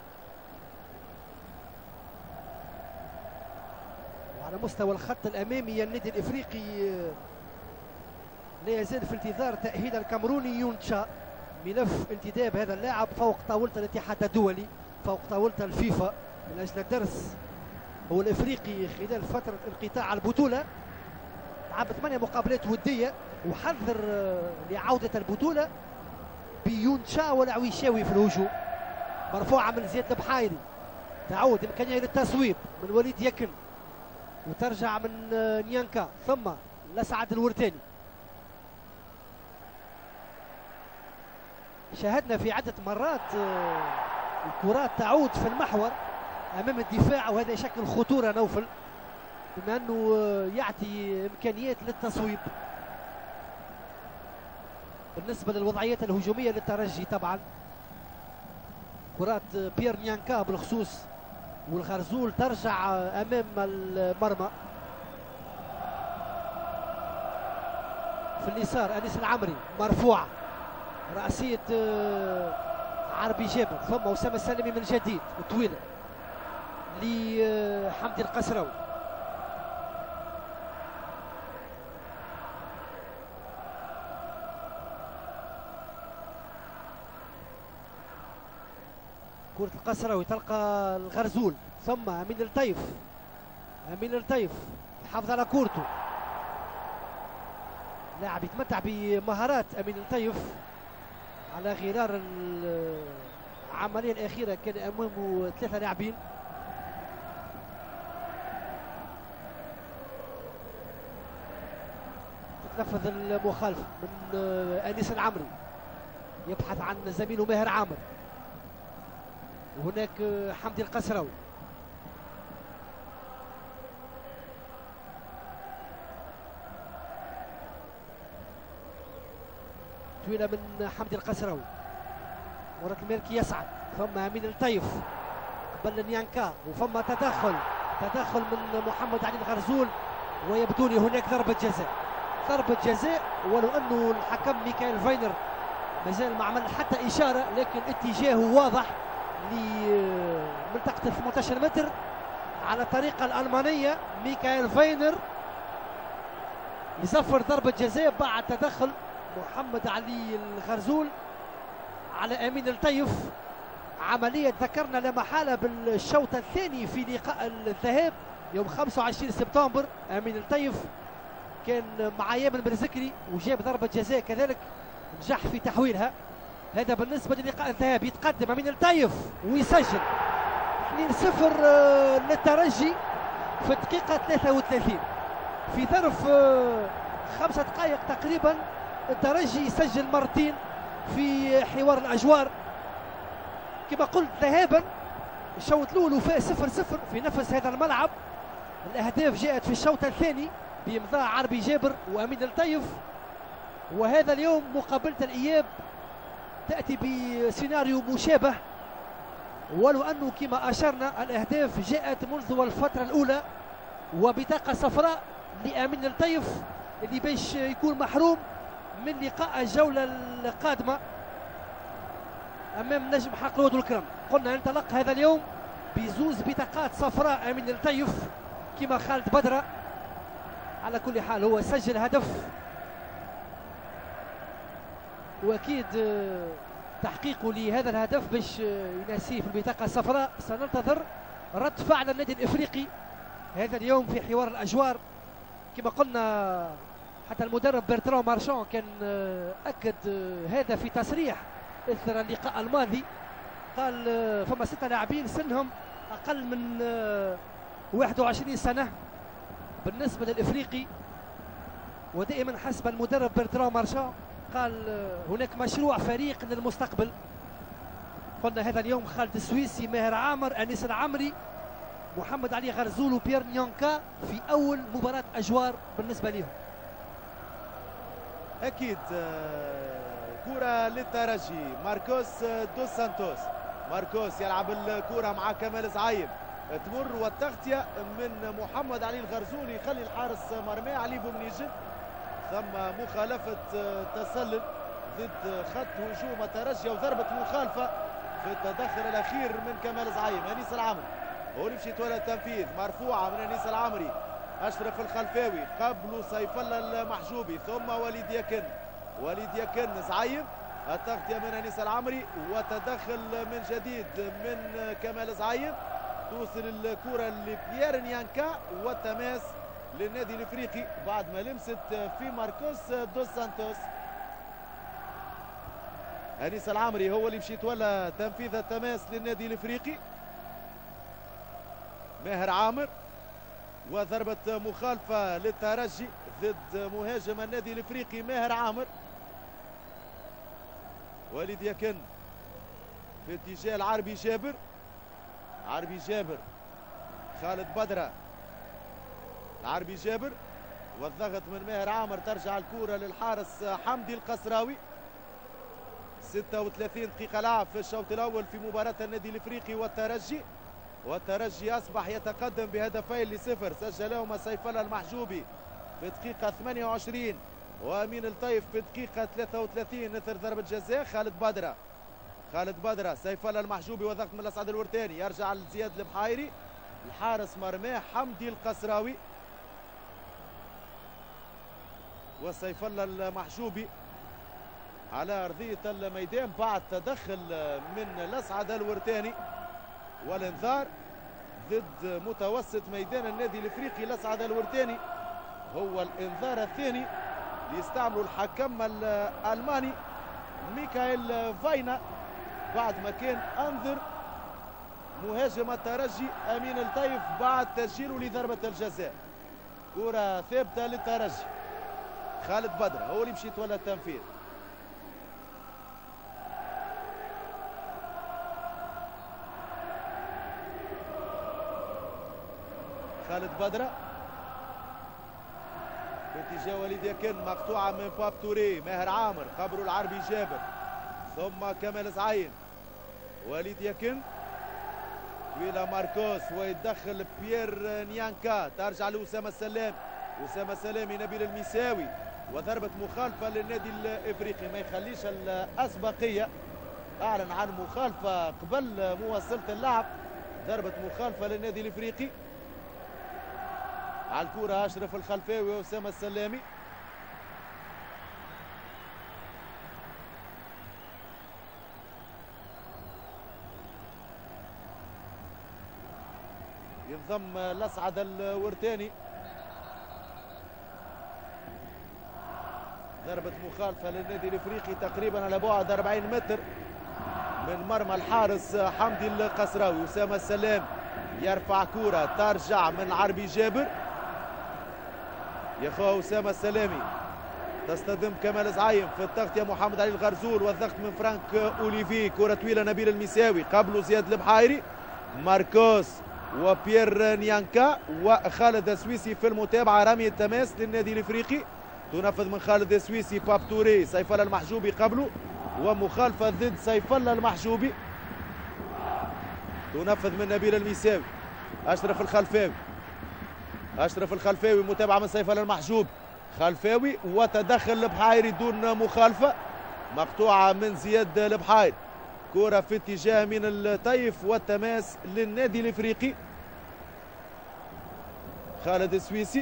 وعلى مستوى الخط الامامي النادي الافريقي لا يزال في انتظار تاهيل الكامروني يونتشا. ملف انتداب هذا اللاعب فوق طاوله الاتحاد الدولي، فوق طاوله الفيفا من اجل الدرس. هو الافريقي خلال فتره انقطاع البطوله لعب ثمانيه مقابلات وديه وحذر لعوده البطوله بيونتشا والعويشاوي في الهجوم. مرفوعه من زياد البحيري، تعود امكانيه للتصويب من وليد يكن وترجع من نيانكا ثم لسعد الورتاني. شاهدنا في عده مرات الكرات تعود في المحور امام الدفاع وهذا يشكل خطوره نوفل بما انه يعطي امكانيات للتصويب بالنسبه للوضعيات الهجوميه للترجي. طبعا كرات بيير نيانكا بالخصوص والغرزول ترجع امام المرمى. في اليسار انيس العمري مرفوعه راسيه عربي جابر ثم اسامه السلمي من جديد طويله لحمدي القسراوي. كرة القسراوي تلقى الغرزول ثم امين الطيف. امين الطيف يحافظ على كورته، لاعب يتمتع بمهارات امين الطيف على غرار العمليه الاخيره كان امامه ثلاثه لاعبين. تتنفذ المخالفه من انيس العمري يبحث عن زميله ماهر عامر وهناك حمدي القسراوي. طويله من حمدي القسراوي مرة المالكي يسعد ثم امين الطيف قبل نيانكا وفما تدخل تدخل من محمد علي الغرزول ويبدو لي هناك ضربة جزاء. ضربة جزاء ولو انه الحكم ميكائيل فاينر ما زال ما عمل حتى اشارة لكن اتجاهه واضح لمنطقة ال ثمانية عشر متر على الطريقة الألمانية. ميكائيل فاينر يصفر ضربة جزاء بعد تدخل محمد علي الغرزول على امين الطيف. عمليه ذكرنا لا محاله بالشوط الثاني في لقاء الذهاب يوم خمسة وعشرين سبتمبر. امين الطيف كان مع يامن مرزكري وجاب ضربه جزاء كذلك نجح في تحويلها. هذا بالنسبه للقاء الذهاب. يتقدم امين الطيف ويسجل اثنين صفر للترجي في الدقيقه ثلاثة وثلاثين. في ظرف خمسة دقائق تقريبا الترجي يسجل مرتين في حوار الاجوار. كما قلت ذهابا الشوط الاول وفاء صفر صفر في نفس هذا الملعب. الاهداف جاءت في الشوط الثاني بامضاء عربي جابر وامين الطيف. وهذا اليوم مقابله الاياب تاتي بسيناريو مشابه ولو أنه كما أشرنا الأهداف جاءت منذ الفترة الأولى، وبطاقة صفراء لأمين الطيف اللي باش يكون محروم من لقاء الجولة القادمة أمام نجم حقلود الكرم. قلنا انطلق هذا اليوم بزوز بطاقات صفراء أمين الطيف كما خالد بدرة. على كل حال هو سجل هدف، واكيد تحقيقه لهذا الهدف باش يناسيه في البطاقه الصفراء. سننتظر رد فعل النادي الافريقي هذا اليوم في حوار الاجوار. كما قلنا حتى المدرب برتران مارشان كان اكد هذا في تصريح اثر اللقاء الماضي، قال فما سته لاعبين سنهم اقل من واحد وعشرين سنه بالنسبه للافريقي، ودائما حسب المدرب برتران مارشان قال هناك مشروع فريق للمستقبل. قلنا هذا اليوم خالد السويسي، ماهر عامر، انيس العمري، محمد علي غرزول وبيير نيانكا في اول مباراه اجوار بالنسبه لهم. اكيد كره للترجي، ماركوس دوس سانتوس. ماركوس يلعب الكره مع كمال زعيم، تمر والتغطيه من محمد علي الغرزول يخلي الحارس مرمى علي بومنيجن. ثم مخالفة تسلل ضد خط هجوم الترجي وضربة مخالفة في التدخل الأخير من كمال زعيم. أنيس العمري هو اللي مشي يتولى التنفيذ، مرفوعة من أنيس العمري، أشرف الخلفاوي قبل سيف الله المحجوبي ثم وليد يكن. وليد يكن زعيم، التغطية من أنيس العمري وتدخل من جديد من كمال زعيم. توصل الكرة لبيير نيانكا والتماس للنادي الافريقي بعد ما لمست في ماركوس دوس سانتوس. انيس العمري هو اللي مشي يتولى تنفيذ التماس للنادي الافريقي. ماهر عامر وضربة مخالفة للترجي ضد مهاجم النادي الافريقي ماهر عامر. وليد يكن في اتجاه العربي جابر، عربي جابر، خالد بدرة، العربي جابر والضغط من ماهر عامر. ترجع الكرة للحارس حمدي القصراوي. ستة وثلاثين دقيقة لعب في الشوط الأول في مباراة النادي الإفريقي والترجي، والترجي أصبح يتقدم بهدفين لصفر سجلهما سيف الله المحجوبي في الدقيقة ثمانية وعشرين وأمين الطيف في الدقيقة ثلاثة وثلاثين إثر ضربة جزاء. خالد بدرة، خالد بدرة، سيف الله المحجوبي وضغط من الأسعد الورتاني، يرجع لزياد البحيري، الحارس مرماه حمدي القصراوي وسيف الله المحجوبي على أرضية الميدان بعد تدخل من الأسعد الورتاني والانذار ضد متوسط ميدان النادي الافريقي. الأسعد الورتاني هو الانذار الثاني ليستعمله الحكم الألماني ميكائيل فاينا بعد ما كان أنذر مهاجم الترجي أمين الطيف بعد تسجيله لضربة الجزاء. كرة ثابتة للترجي، خالد بدر هو اللي مشي يتولى التنفيذ. خالد بدرة باتجاه وليد يكن، مقطوعة من باب توري، ماهر عامر، خبروا العربي جابر، ثم كمال زعيم، وليد يكن إلى ماركوس ويتدخل بيير نيانكا. ترجع لأسامة السلام، أسامة السلامي، نبيل المساوي، وضربة مخالفة للنادي الإفريقي ما يخليش الأسبقية. أعلن عن مخالفة قبل مواصلة اللعب، ضربة مخالفة للنادي الإفريقي. على الكرة أشرف الخلفاوي وأسامة السلامي. ينضم الأسعد الورتاني. ضربة مخالفة للنادي الإفريقي تقريبا على بعد أربعين متر من مرمى الحارس حمدي القصراوي. أسامة السلام يرفع كرة ترجع من عربي جابر، يا أسامة السلامي، تصطدم كمال زعيم في التغطية محمد علي الغرزول والضغط من فرانك أوليفي. كرة طويلة نبيل المساوي، قبله زياد البحيري، ماركوس وبيير نيانكا وخالد السويسي في المتابعة. رمي التماس للنادي الإفريقي تنفذ من خالد السويسي، باب توري، سيف الله المحجوبي قبله، ومخالفة ضد سيف الله المحجوبي. تنفذ من نبيل الميساوي. أشرف الخلفاوي، أشرف الخلفاوي متابعة من سيف الله المحجوب. خلفاوي وتدخل البحايري دون مخالفة، مقطوعة من زياد البحايري. كرة في اتجاه من الطيف والتماس للنادي الإفريقي. خالد السويسي،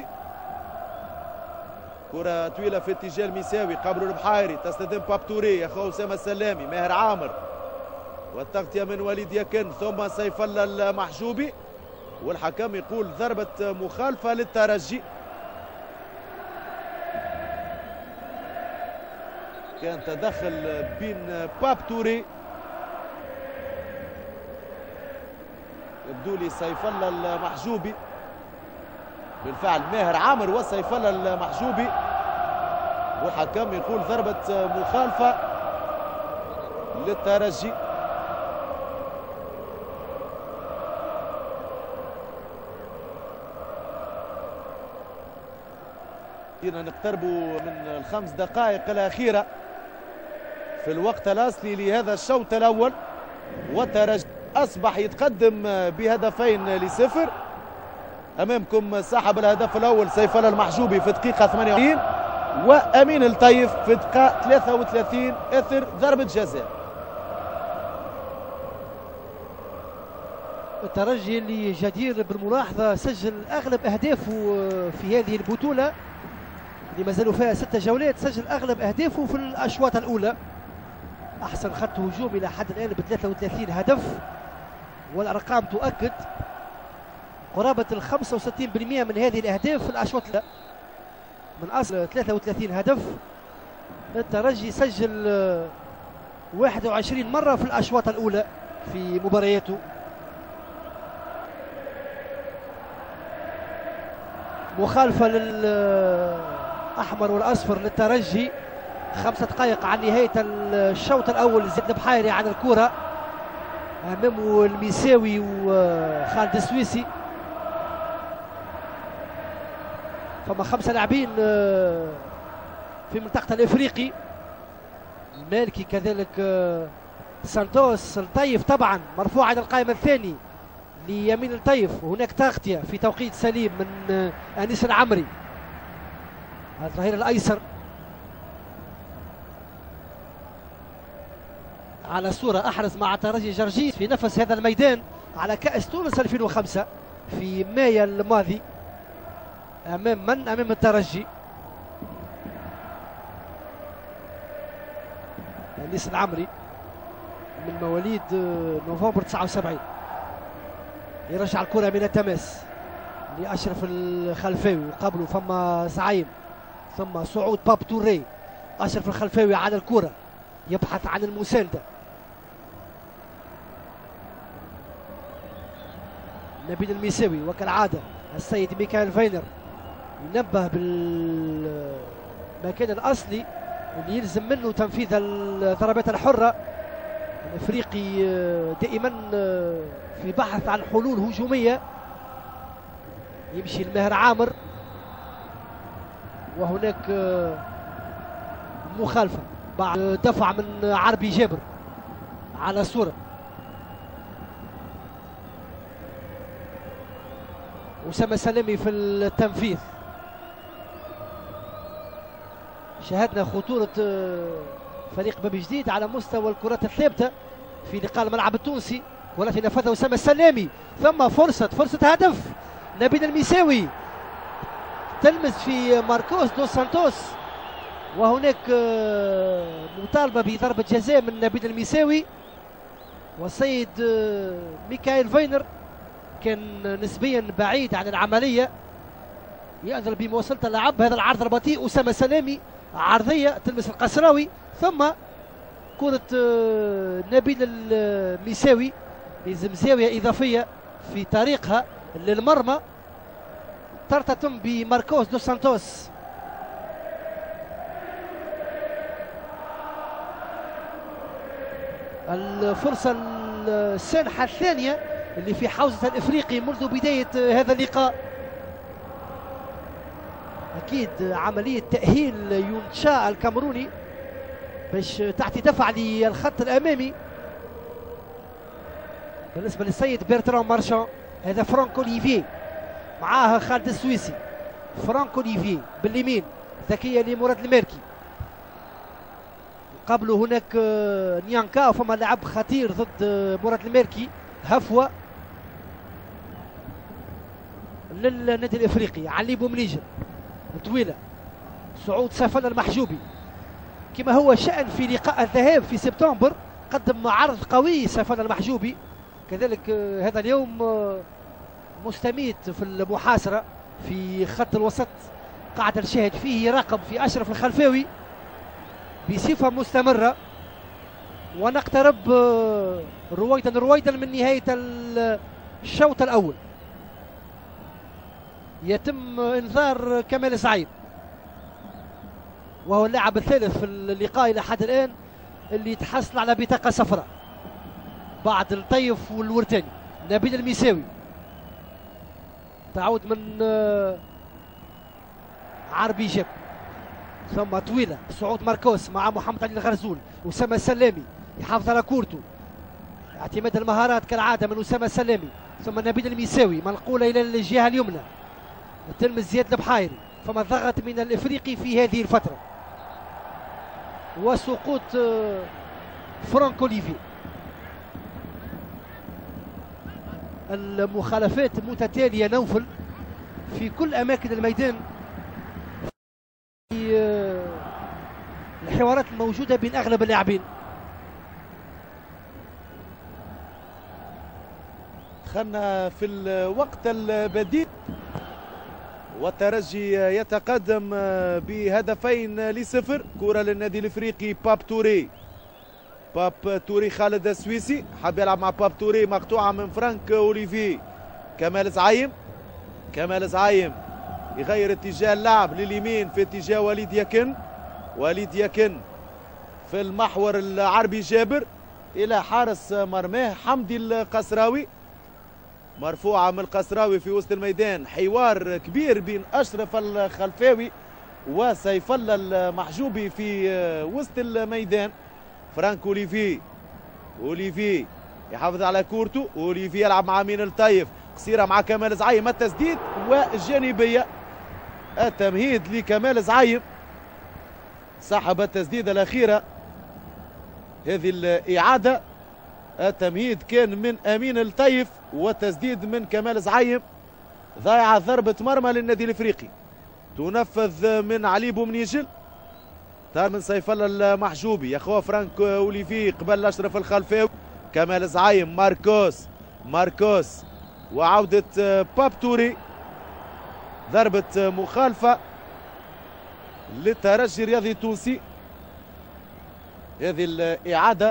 كرة طويلة في اتجاه الميساوي قبل البحايري، تستخدم بابتوري يا خو أسامة السلامي. ماهر عامر والتغطية من وليد يكن ثم سيف الله المحجوبي، والحكم يقول ضربة مخالفة للترجي. كان تدخل بين بابتوري يبدو لي سيف الله المحجوبي، بالفعل ماهر عامر وسيف الله المحجوبي، والحكم يقول ضربة مخالفة للترجي. كنا نقتربوا من الخمس دقائق الأخيرة في الوقت الأصلي لهذا الشوط الأول، والترجي أصبح يتقدم بهدفين لصفر. أمامكم صاحب الهدف الأول سيف الله المحجوبي في دقيقة ثمانية وعشرين، وأمين الطيف في دقيقة ثلاثة وثلاثين إثر ضربة جزاء. الترجي اللي جدير بالملاحظة سجل أغلب أهدافه في هذه البطولة اللي ما زالوا فيها ستة جولات، سجل أغلب أهدافه في الأشواط الأولى. أحسن خط هجوم إلى حد الآن ب ثلاثة وثلاثين هدف، والأرقام تؤكد قرابة ال خمسة وستين بالمئة من هذه الأهداف في الأشواط من أصل ثلاثة وثلاثين هدف. الترجي سجل واحد وعشرين مرة في الأشواط الأولى في مبارياته. مخالفة للأحمر والأصفر للترجي، خمسة دقائق عن نهاية الشوط الأول. زيد البحايري عن الكرة أمامه الميساوي وخالد السويسي. فما خمسة لاعبين في منطقة الإفريقي، المالكي كذلك سانتوس. الطيف طبعا مرفوع على القائمة الثاني ليمين الطيف، وهناك تغطية في توقيت سليم من أنيس العمري الظهير الأيسر. على صورة أحرز مع ترجي جرجيس في نفس هذا الميدان على كأس تونس ألفين وخمسة في مايو الماضي. أمام من؟ أمام الترجي. أنيس العمري من مواليد نوفمبر تسعة وسبعين. يرجع الكرة من التماس لأشرف الخلفاوي، وقبله ثم زعيم، ثم صعود باب توري. أشرف الخلفاوي على الكرة يبحث عن المساندة. نبيل الميساوي وكالعادة السيد ميكائيل فاينر ينبه بالمكان الأصلي اللي يلزم منه تنفيذ الضربات الحرة. الافريقي دائما في بحث عن حلول هجوميه. يمشي الماهر عامر، وهناك مخالفه بعد دفع من عربي جابر على صوره. أسامة سلامي في التنفيذ. شاهدنا خطوره فريق باب جديد على مستوى الكرات الثابته في لقاء الملعب التونسي، والتي نفذها أسامة السلامي. ثم فرصة فرصة هدف نبيل الميساوي تلمس في ماركوس دوس سانتوس، وهناك مطالبة بضربة جزاء من نبيل الميساوي. والسيد ميكائيل فاينر كان نسبيا بعيد عن العملية، يأذن بمواصلة اللعب. هذا العرض البطيء أسامة سلامي، عرضية تلمس القسراوي، ثم كرة نبيل الميساوي لازم زاوية إضافية في طريقها للمرمى، ترتطم بماركوس دوس سانتوس. الفرصة السانحة الثانية اللي في حوزة الإفريقي منذ بداية هذا اللقاء. أكيد عملية تأهيل يونشا الكاميروني باش تعطي دفع للخط الأمامي بالنسبه للسيد بيرتران مارشان. هذا فرانك اوليفيه معاه خالد السويسي. فرانك اوليفيه باليمين، ذكيه لمراد المالكي. قبله هناك نيانكا، وفما لاعب خطير ضد مراد المالكي، هفوه للنادي الافريقي. علي بومنيجر طويله، صعود سيف الله المحجوبي كما هو شأن في لقاء الذهاب في سبتمبر، قدم عرض قوي سيف الله المحجوبي. كذلك هذا اليوم مستميت في المحاصرة في خط الوسط، قاعد نشاهد فيه راقب في أشرف الخلفاوي بصفة مستمرة، ونقترب رويدا رويدا من نهاية الشوط الأول. يتم إنذار كمال سعيد، وهو اللاعب الثالث في اللقاء إلى حد الآن اللي تحصل على بطاقة صفراء بعد الطيف والورتاني. نبيل الميساوي، تعود من عربي جاب، ثم طويلة صعود ماركوس مع محمد علي الغرزول. أسامة السلامي يحافظ على كورته، اعتماد المهارات كالعادة من أسامة السلامي، ثم نبيل الميساوي منقولة إلى الجهة اليمنى. التلمس زياد البحيري، فما ضغط من الإفريقي في هذه الفترة، وسقوط فرانك اوليفي. المخالفات متتالية نوفل في كل أماكن الميدان، في الحوارات الموجودة بين أغلب اللاعبين. دخلنا في الوقت البديل والترجي يتقدم بهدفين لصفر. كرة للنادي الافريقي، باب توري باب توري خالد السويسي حاب يلعب مع باب توري، مقطوعة من فرانك اوليفي. كمال زعيم كمال زعيم يغير اتجاه اللعب لليمين في اتجاه وليد يكن. وليد يكن في المحور العربي جابر إلى حارس مرماه حمدي القسراوي. مرفوعة من القسراوي في وسط الميدان، حوار كبير بين أشرف الخلفاوي وسيف الله المحجوبي في وسط الميدان. فرانك اوليفي اوليفي يحافظ على كورته. اوليفي يلعب مع مين الطيف، قصيرة مع كمال زعيم، التسديد والجانبية. التمهيد لكمال زعيم صاحب التسديدة الأخيرة. هذه الإعادة، التمهيد كان من أمين الطيف والتسديد من كمال زعيم. ضايعة ضربة مرمى للنادي الإفريقي، تنفذ من علي بومنيجل، تار من سيف الله المحجوبي، ياخوها فرانك اوليفي قبل أشرف الخلفاوي. كمال زعيم، ماركوس ماركوس وعودة باب توري. ضربة مخالفة للترجي الرياضي التونسي. هذه الإعادة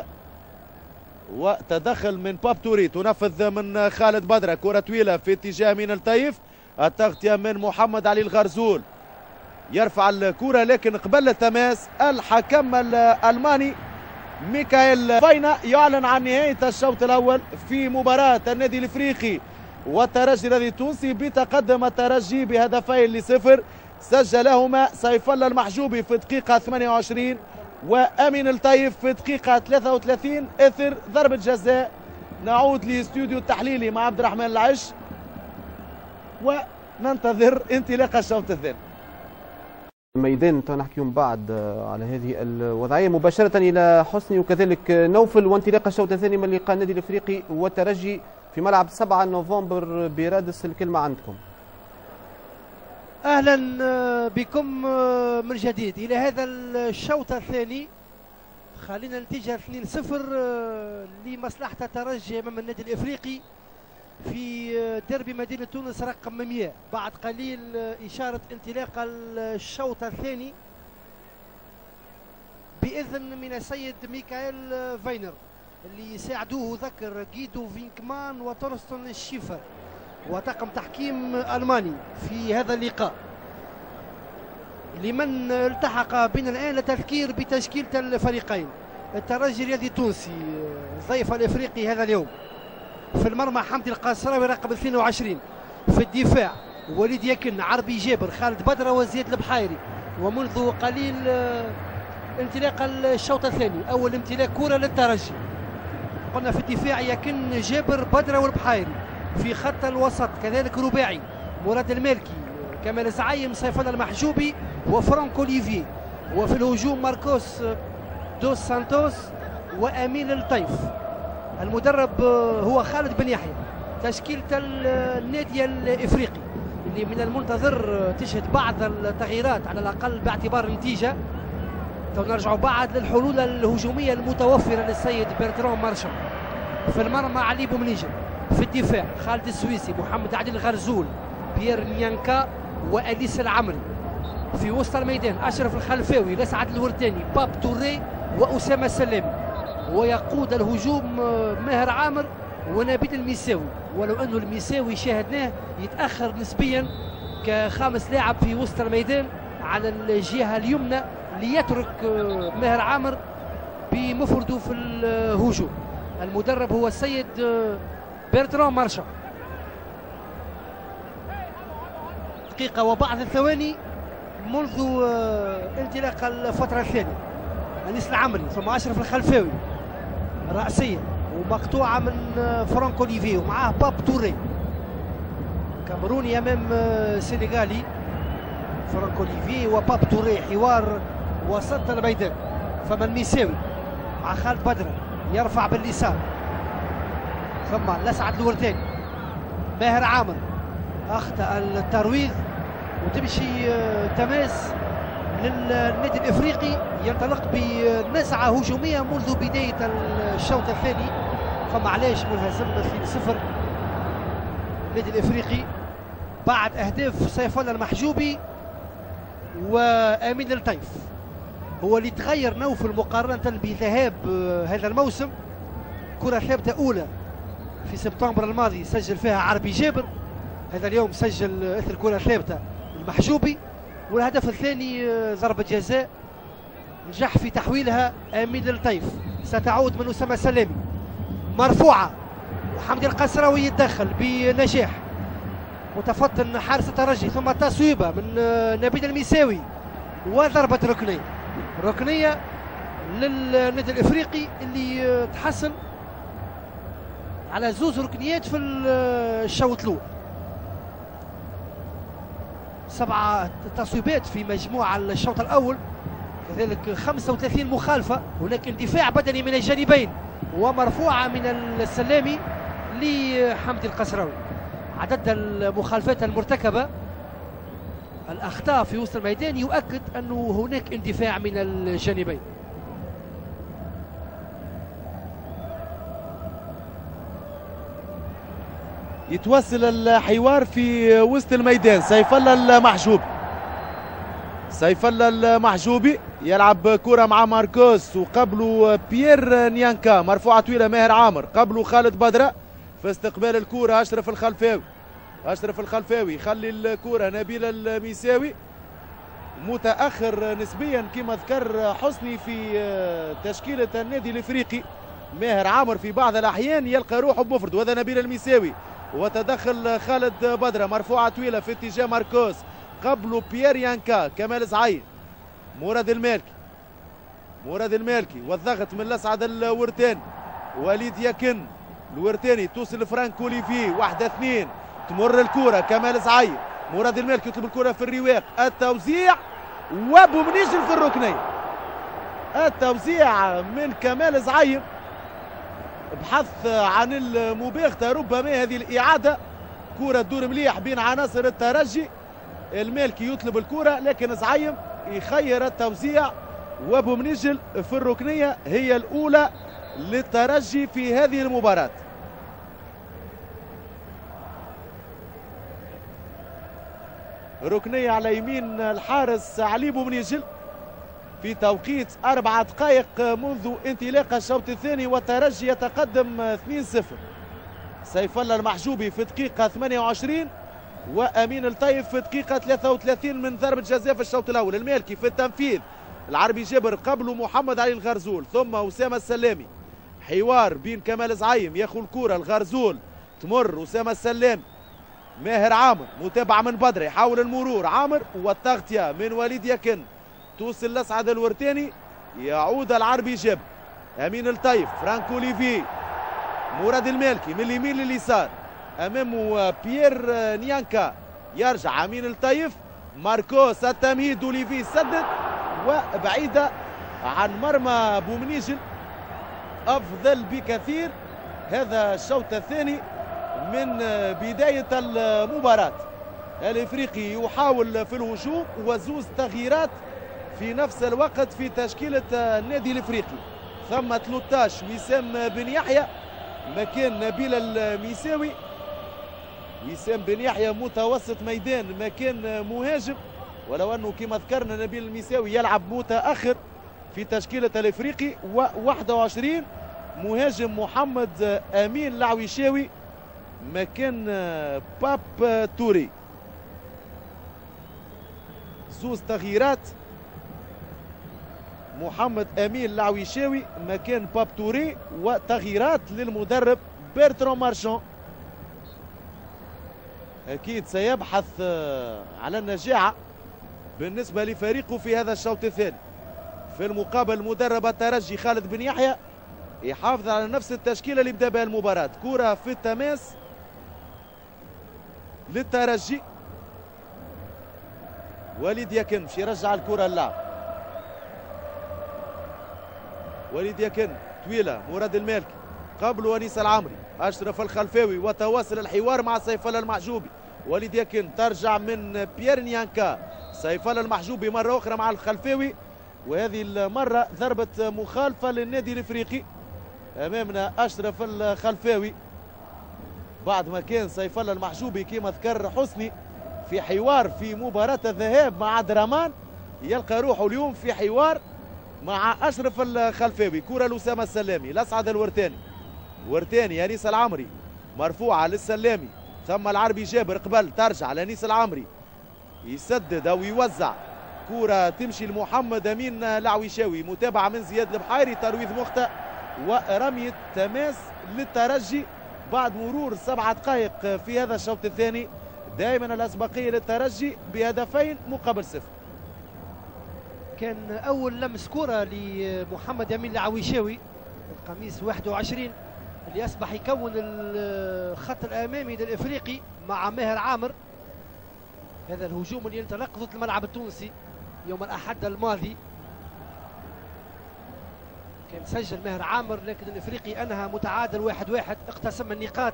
وتدخل من باب توري، تنفذ من خالد بدرة. كرة طويلة في اتجاه مين الطيف، التغطية من محمد علي الغرزول، يرفع الكرة لكن قبل التماس الحكم الألماني ميكائيل فاينا يعلن عن نهاية الشوط الأول في مباراة النادي الإفريقي والترجي الرياضي التونسي. بتقدم الترجي بهدفين لصفر، سجلهما سيف الله المحجوبي في دقيقة ثمانية وعشرين وأمين الطيف في دقيقة ثلاثة وثلاثين إثر ضربة جزاء. نعود لاستوديو التحليلي مع عبد الرحمن العش وننتظر انطلاق الشوط الثاني. الميدان نحكي من بعد على هذه الوضعيه. مباشره الى حسني وكذلك نوفل وانطلاق الشوط الثاني من لقاء النادي الافريقي والترجي في ملعب سبعة نوفمبر برادس. الكلمه عندكم. اهلا بكم من جديد الى هذا الشوط الثاني. خلينا نتيجه اثنين صفر لمصلحه الترجي امام النادي الافريقي في ديربي مدينة تونس رقم مئة. بعد قليل إشارة انطلاق الشوط الثاني بإذن من السيد ميكائيل فاينر اللي يساعدوه ذكر جيدو فينكمان وتورستون الشيفر وطاقم تحكيم ألماني في هذا اللقاء. لمن التحق بنا الآن لتذكير بتشكيلة الفريقين. الترجي الرياضي التونسي ضيف الإفريقي هذا اليوم. في المرمى حمدي القاسراوي رقم اثنين وعشرين. في الدفاع وليد يكن، عربي جابر، خالد بدرة وزياد البحيري. ومنذ قليل انطلاق الشوط الثاني، أول امتلاك كرة للترجي. قلنا في الدفاع يكن جابر بدره والبحيري، في خط الوسط كذلك رباعي مراد المالكي كمال زعيم سيف الله المحجوبي وفرانك اوليفي، وفي الهجوم ماركوس دوس سانتوس وامين الطيف. المدرب هو خالد بن يحيى. تشكيلة النادي الافريقي اللي من المنتظر تشهد بعض التغييرات على الاقل باعتبار النتيجه. نرجعوا بعد للحلول الهجوميه المتوفره للسيد برتران مارشال. في المرمى علي بومنيجل، في الدفاع خالد السويسي، محمد عادل الغرزول، بيير نيانكا واليس العمري. في وسط الميدان اشرف الخلفاوي، الاسعد الورداني، باب توري واسامه السلامي. ويقود الهجوم ماهر عامر ونبيل الميساوي، ولو انه الميساوي شاهدناه يتاخر نسبيا كخامس لاعب في وسط الميدان على الجهه اليمنى ليترك ماهر عامر بمفرده في الهجوم. المدرب هو السيد برتران مارشال. دقيقة وبعض الثواني منذ انطلاق الفترة الثانية. أنيس العمري ثم أشرف الخلفاوي رأسية ومقطوعة من فرانك اوليفي ومعاه باب توري كاميروني أمام سنغالي. فرانك اوليفي وباب توري حوار وسط الميدان. فما الميساوي مع خالد بدر يرفع باليسار، ثم الاسعد الورداني، ماهر عامر اخطا الترويض وتمشي تماس للنادي الافريقي ينطلق بنزعه هجوميه منذ بدايه الشوط الثاني. فما علاش منهزم اثنين صفر النادي الافريقي بعد اهداف سيف الله المحجوبي وامين الطيف. هو اللي تغير نوفل مقارنة بذهاب هذا الموسم. كرة ثابتة أولى في سبتمبر الماضي سجل فيها عربي جابر، هذا اليوم سجل إثر كرة ثابتة المحجوبي. والهدف الثاني ضربة جزاء نجح في تحويلها أمين الطيف، ستعود من أسامة سلامي مرفوعة وحمدي القسراوي يتدخل بنجاح، متفطن حارس الترجي، ثم تصويبة من نبيل الميساوي وضربة ركنية. ركنية للنادي الافريقي اللي تحصل على زوز ركنيات في الشوط الاول. سبعة تصويبات في مجموعة الشوط الاول، كذلك خمسة وثلاثين مخالفة. هناك اندفاع بدني من الجانبين ومرفوعة من السلامي لحمدي القسراوي. عدد المخالفات المرتكبة، الأخطاء في وسط الميدان يؤكد أنه هناك اندفاع من الجانبين. يتوصل الحوار في وسط الميدان. سيف الله المحجوبي، سيف الله المحجوبي يلعب كرة مع ماركوس وقبله بيير نيانكا، مرفوعة طويلة ماهر عامر، قبله خالد بدرة. في استقبال الكرة أشرف الخلفاوي، أشرف الخلفاوي يخلي الكرة نبيل الميساوي، متأخر نسبيا كما ذكر حسني في تشكيلة النادي الإفريقي. ماهر عامر في بعض الأحيان يلقى روحه بمفرد، وهذا نبيل الميساوي. وتدخل خالد بدرة، مرفوعة طويلة في اتجاه ماركوس، قبله بيير يانكا، كمال زعيم، مراد المالكي، مراد المالكي والضغط من الأسعد الورتاني، وليد يكن، الورتاني توصل لفرانك اوليفي، واحدة اثنين، تمر الكرة كمال زعيم، مراد المالكي يطلب الكرة في الرواق، التوزيع وبومنيجل في الركنية. التوزيع من كمال زعيم بحث عن المباغتة، ربما هذه الإعادة. كرة تدور مليح بين عناصر الترجي، المالكي يطلب الكرة لكن زعيم يخير التوزيع، وبومنيجل في الركنية هي الأولى للترجي في هذه المباراة. ركنية على يمين الحارس علي بومنيجل في توقيت أربع دقائق منذ انطلاق الشوط الثاني، والترجي يتقدم اثنين صفر. سيف الله المحجوبي في دقيقة ثمانية وعشرين، وأمين الطيف في دقيقة ثلاثة وثلاثين من ضربة جزاء في الشوط الأول. المالكي في التنفيذ، العربي جبر قبله محمد علي الغرزول، ثم أسامة السلامي. حوار بين كمال زعيم، ياخذ الكرة الغرزول، تمر أسامة السلامي، ماهر عامر، متابعة من بدر، يحاول المرور عامر، والتغطية من وليد يكن، توصل لأسعد الورتاني، يعود العربي جبر. أمين الطيف، فرانك اوليفي مراد المالكي من اليمين لليسار، امامه بيير نيانكا يرجع امين الطيف، ماركوس التمهيد، اوليفي سدد وبعيده عن مرمى بومنيجل. افضل بكثير هذا الشوط الثاني من بدايه المباراه. الافريقي يحاول في الهجوم وزوز تغييرات في نفس الوقت في تشكيله النادي الافريقي. ثم ثلاثة عشر وسام بن يحيى مكان نبيل الميساوي. وسام بن يحيى متوسط ميدان مكان مهاجم، ولو انه كما ذكرنا نبيل الميساوي يلعب متاخر في تشكيله الافريقي. و21 مهاجم محمد امين العويشاوي مكان باب توري. زوز تغييرات، محمد امين العويشاوي مكان باب توري، وتغييرات للمدرب بيرترون مارشون. اكيد سيبحث على النجاعه بالنسبه لفريقه في هذا الشوط الثاني. في المقابل مدرب الترجي خالد بن يحيى يحافظ على نفس التشكيله اللي بدا بها المباراه. كره في التماس للترجي، وليد يكن باش يرجع الكره اللعب. وليد يكن طويله، مراد المالكي قبل ونيس العمري، اشرف الخلفاوي، وتواصل الحوار مع سيف الله المحجوبي. وليد يكن ترجع من بيير نيانكا، سيف الله المحجوبي مره اخرى مع الخلفاوي، وهذه المره ضربه مخالفه للنادي الافريقي. امامنا اشرف الخلفاوي بعد ما كان سيف الله المحجوبي كما ذكر حسني في حوار في مباراه الذهاب مع درامان، يلقى روحه اليوم في حوار مع اشرف الخلفاوي. كره لاسامه السلامي، لاسعد الورتاني، ورتاني انيس العمري مرفوعه للسلامي، ثم العربي جابر قبل ترجع لانيس العمري يسدد او يوزع، كره تمشي لمحمد امين العويشاوي، متابعه من زياد البحيري، ترويض مخطئ ورميه تماس للترجي بعد مرور سبع دقائق في هذا الشوط الثاني. دائما الاسبقيه للترجي بهدفين مقابل صفر. كان اول لمس كره لمحمد امين العويشاوي القميص واحد وعشرين اللي اصبح يكون الخط الامامي للافريقي مع ماهر عامر. هذا الهجوم اللي انطلق ضد الملعب التونسي يوم الاحد الماضي كان سجل ماهر عامر، لكن الافريقي انهى متعادل واحد واحد، اقتسم النقاط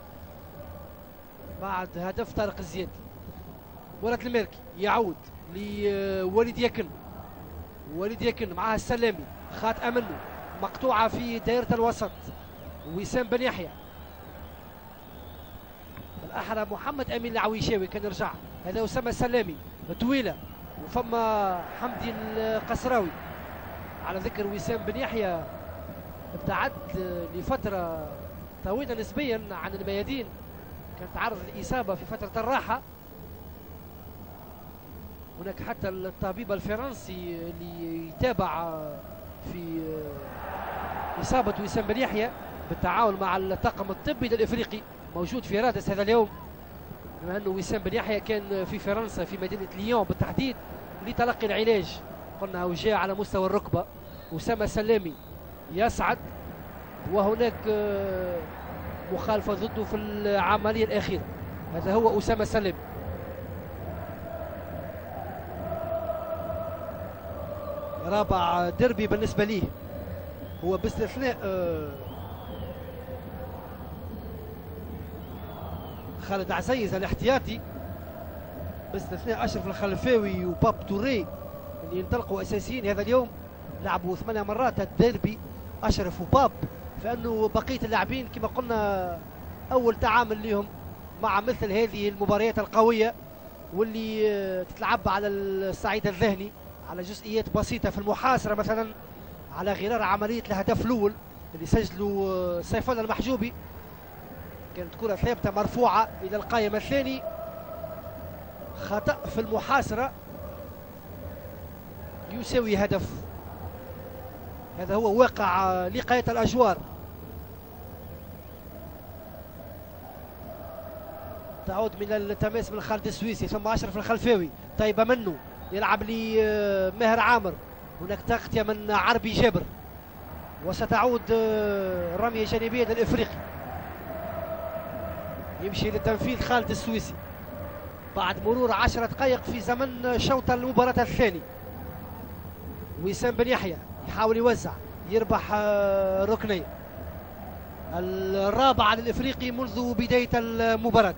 بعد هدف طارق الزيادي. ولد المالكي يعود لوليد يكن، وليد يكن معها السلامي، خاطئه منه، مقطوعه في دائره الوسط، وسام بن يحيى. الاحرى محمد امين العويشاوي كان يرجع، هذا اسامه السلامي طويله، وفما حمدي القصراوي. على ذكر وسام بن يحيى ابتعد لفتره طويله نسبيا عن الميادين، كان تعرض للاصابه في فتره الراحه. هناك حتى الطبيب الفرنسي اللي يتابع في اصابه وسام بن يحيى بالتعاون مع الطاقم الطبي للافريقي موجود في رادس هذا اليوم، بما انه وسام بن يحيى كان في فرنسا في مدينه ليون بالتحديد لتلقي العلاج. قلنا وجاء على مستوى الركبه. اسامه سلامي يصعد، وهناك مخالفه ضده في العمليه الاخيره. هذا هو اسامه سلامي. رابع ديربي بالنسبه ليه، هو باستثناء خالد عزيز الاحتياطي، باستثناء اشرف الخلفاوي وباب توري اللي ينطلقوا اساسيين هذا اليوم. لعبوا ثمانية مرات الديربي اشرف وباب، فانه بقيه اللاعبين كما قلنا اول تعامل لهم مع مثل هذه المباريات القويه واللي تتلعب على الصعيد الذهني، على جزئيات بسيطه في المحاصره مثلا، على غرار عمليه الهدف الاول اللي سجلوا سيف الله المحجوبي. كانت كره ثابته مرفوعه الى القائم الثاني، خطا في المحاصره يساوي هدف. هذا هو واقع لقاية الأجوار. تعود من التماس من خالد السويسي، ثم أشرف الخلفاوي طيبة منه يلعب لماهر عامر. هناك تغطية من عربي جابر، وستعود رمية جانبية للإفريقي. يمشي للتنفيذ خالد السويسي بعد مرور عشر دقائق في زمن شوط المباراة الثاني. وسام بن يحيى يحاول يوزع، يربح ركنية الرابعة للإفريقي منذ بداية المباراة.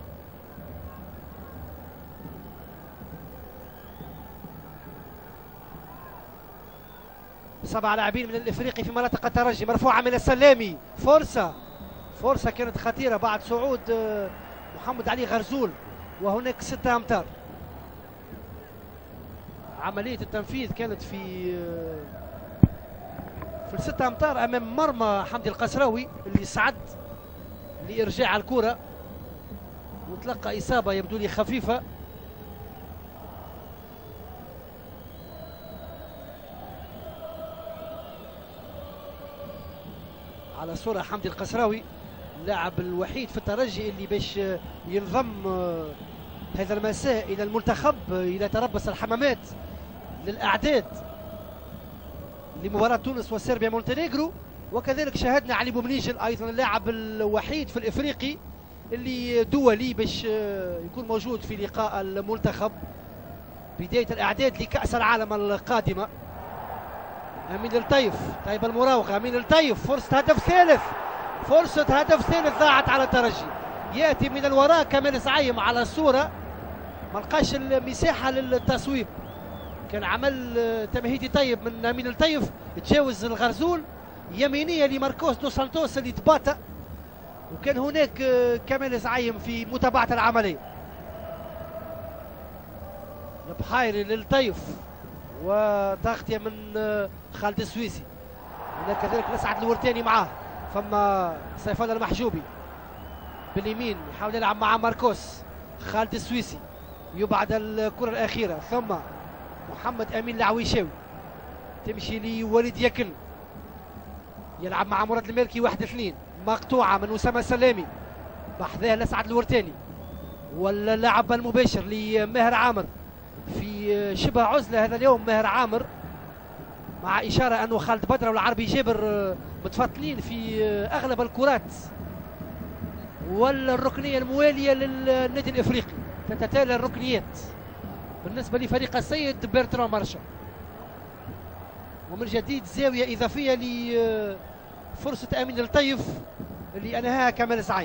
سبع لاعبين من الإفريقي في مناطق الترجي، مرفوعة من السلامي، فرصة فرصة كانت خطيرة بعد صعود محمد علي غرزول وهناك ستة أمتار. عملية التنفيذ كانت في في الستة أمتار أمام مرمى حمدي القسراوي اللي سعد لإرجاع الكرة وتلقى إصابة يبدو لي خفيفة. على صورة حمدي القسراوي اللاعب الوحيد في الترجي اللي باش ينضم هذا المساء إلى المنتخب إلى تربص الحمامات للأعداد لمباراة تونس وصربيا مونتينيغرو. وكذلك شاهدنا علي بومنيجل أيضا اللاعب الوحيد في الإفريقي اللي دولي باش يكون موجود في لقاء المنتخب بداية الإعداد لكأس العالم القادمة. أمين الطيف، طيب المراوغة، أمين الطيف، فرصة هدف ثالث، فرصة هدف ثالث ضاعت على الترجي. يأتي من الوراء كمال زعيم على الصورة، ما لقاش المساحة للتصويب، كان عمل تمهيدي طيب من أمين الطيف، تجاوز الغرزول، يمينية لماركوس دو سانتوس اللي تباطأ، وكان هناك كمال زعيم في متابعة العملية. البحيري للطيف وتغطية من خالد السويسي، هناك كذلك نسعد الورتاني معاه، فما سيف الله المحجوبي باليمين يحاول يلعب مع ماركوس، خالد السويسي يبعد الكرة الأخيرة، ثم محمد أمين العويشاوي تمشي لوليد يكن يلعب مع مراد المالكي، واحد اثنين مقطوعة من أسامة سلامي بحذاه لسعد الورتاني، واللاعب المباشر لماهر عامر في شبه عزلة هذا اليوم. ماهر عامر مع إشارة أنه خالد بدر والعربي جابر متفضلين في أغلب الكرات والركنية الموالية للنادي الإفريقي، تتتالى الركنيات بالنسبة لفريق السيد بيرتران مارشا. ومن جديد زاوية إضافية لفرصة أمين الطيف اللي أنهاها كمال زعيم.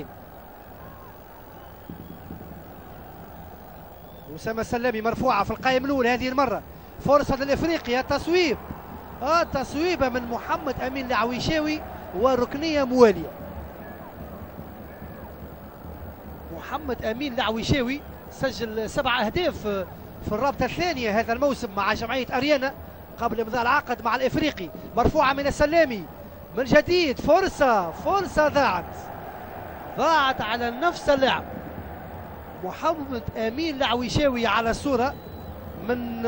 أسامة السلامي مرفوعة في القائم الأول هذه المرة، فرصة للإفريقي، التصويب آه تصويبة من محمد أمين العويشاوي وركنية موالية. محمد أمين العويشاوي سجل سبع أهداف في الرابطة الثانية هذا الموسم مع جمعية أريانا قبل إمضاء العقد مع الإفريقي. مرفوعة من السلامي من جديد، فرصة فرصة ضاعت ضاعت على نفس اللاعب محمد أمين العويشاوي على الصورة، من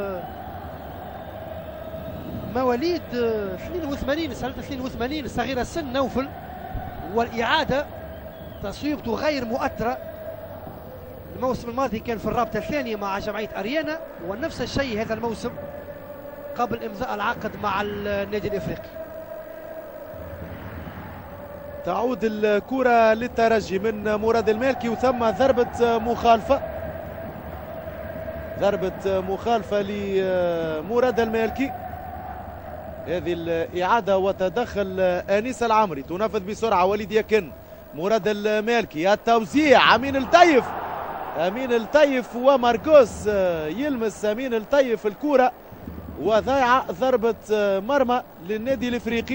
مواليد اثنين وثمانين سنة اثنين وثمانين صغير السن نوفل، والإعادة تصويبته غير مؤثرة. الموسم الماضي كان في الرابطة الثانية مع جمعية أريانا، ونفس الشيء هذا الموسم قبل إمضاء العقد مع النادي الإفريقي. تعود الكرة للترجي من مراد المالكي، وثم ضربة مخالفة ضربة مخالفة لمراد المالكي. هذه الإعادة وتدخل أنيس العمري، تنفذ بسرعة وليد يكن، مراد المالكي، التوزيع أمين الطيف، أمين الطيف وماركوس يلمس أمين الطيف الكرة وضيع ضربة مرمى للنادي الإفريقي.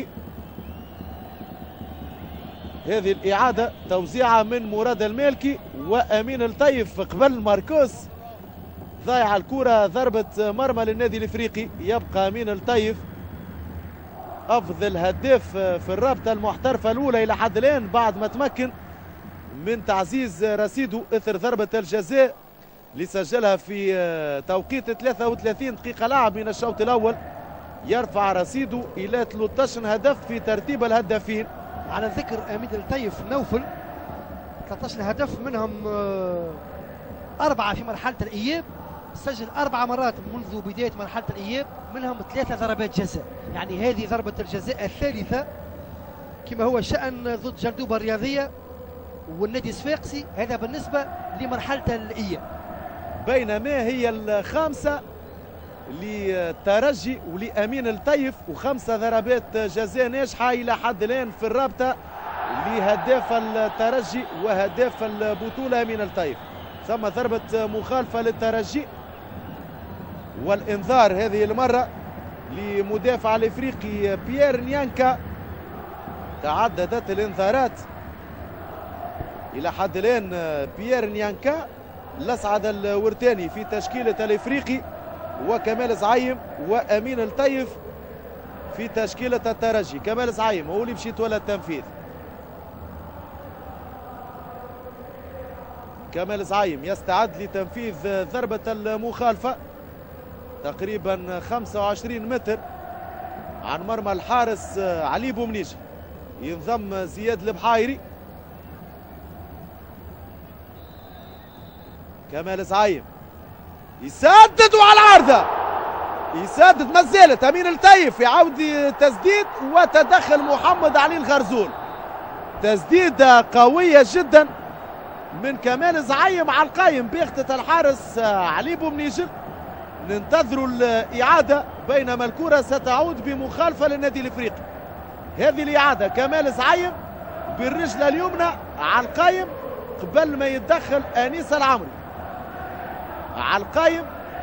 هذه الإعادة توزيعة من مراد المالكي وأمين الطيف قبل ماركوس، ضيع الكرة ضربة مرمى للنادي الإفريقي. يبقى أمين الطيف أفضل هداف في الرابطة المحترفة الأولى إلى حد الآن بعد ما تمكن من تعزيز رصيده إثر ضربة الجزاء اللي سجلها في توقيت ثلاثة وثلاثين دقيقة لعب من الشوط الأول. يرفع رصيده إلى ثلاثة عشر هدف في ترتيب الهدافين. على ذكر أمين الطيف نوفل، ثلاثة عشر هدف منهم أربعة في مرحلة الإياب، سجل أربع مرات منذ بداية مرحلة الإياب، منهم ثلاثة ضربات جزاء. يعني هذه ضربة الجزاء الثالثة كما هو شأن ضد جندوبة الرياضية والنادي الصفاقسي، هذا بالنسبة لمرحلة الإياب. بينما هي الخامسة للترجي ولأمين الطيف، وخمسة ضربات جزاء ناجحة إلى حد الآن في الرابطة لهداف الترجي وهداف البطولة أمين الطيف. ثم ضربة مخالفة للترجي والإنذار هذه المرة لمدافع الإفريقي بيير نيانكا. تعددت الإنذارات إلى حد الآن. بيير نيانكا الأسعد الورتاني في تشكيلة الإفريقي، وكمال زعيم وأمين الطيف في تشكيلة الترجي. كمال زعيم هو اللي باش يتولى التنفيذ. كمال زعيم يستعد لتنفيذ ضربة المخالفة تقريبا خمسة وعشرين متر عن مرمى الحارس علي بومنيجي. ينضم زياد البحايري. كمال زعيم يسدد وعلى العارضة يسدد، ما زالت أمين الطيف يعود تسديد وتدخل محمد علي الغرزول. تسديدة قوية جدا من كمال زعيم على القايم بيخطة الحارس علي بومنيجل. ننتظروا الإعادة بينما الكرة ستعود بمخالفة للنادي الإفريقي. هذه الإعادة كمال زعيم بالرجل اليمنى على القايم قبل ما يتدخل أنيس العمري. على القايم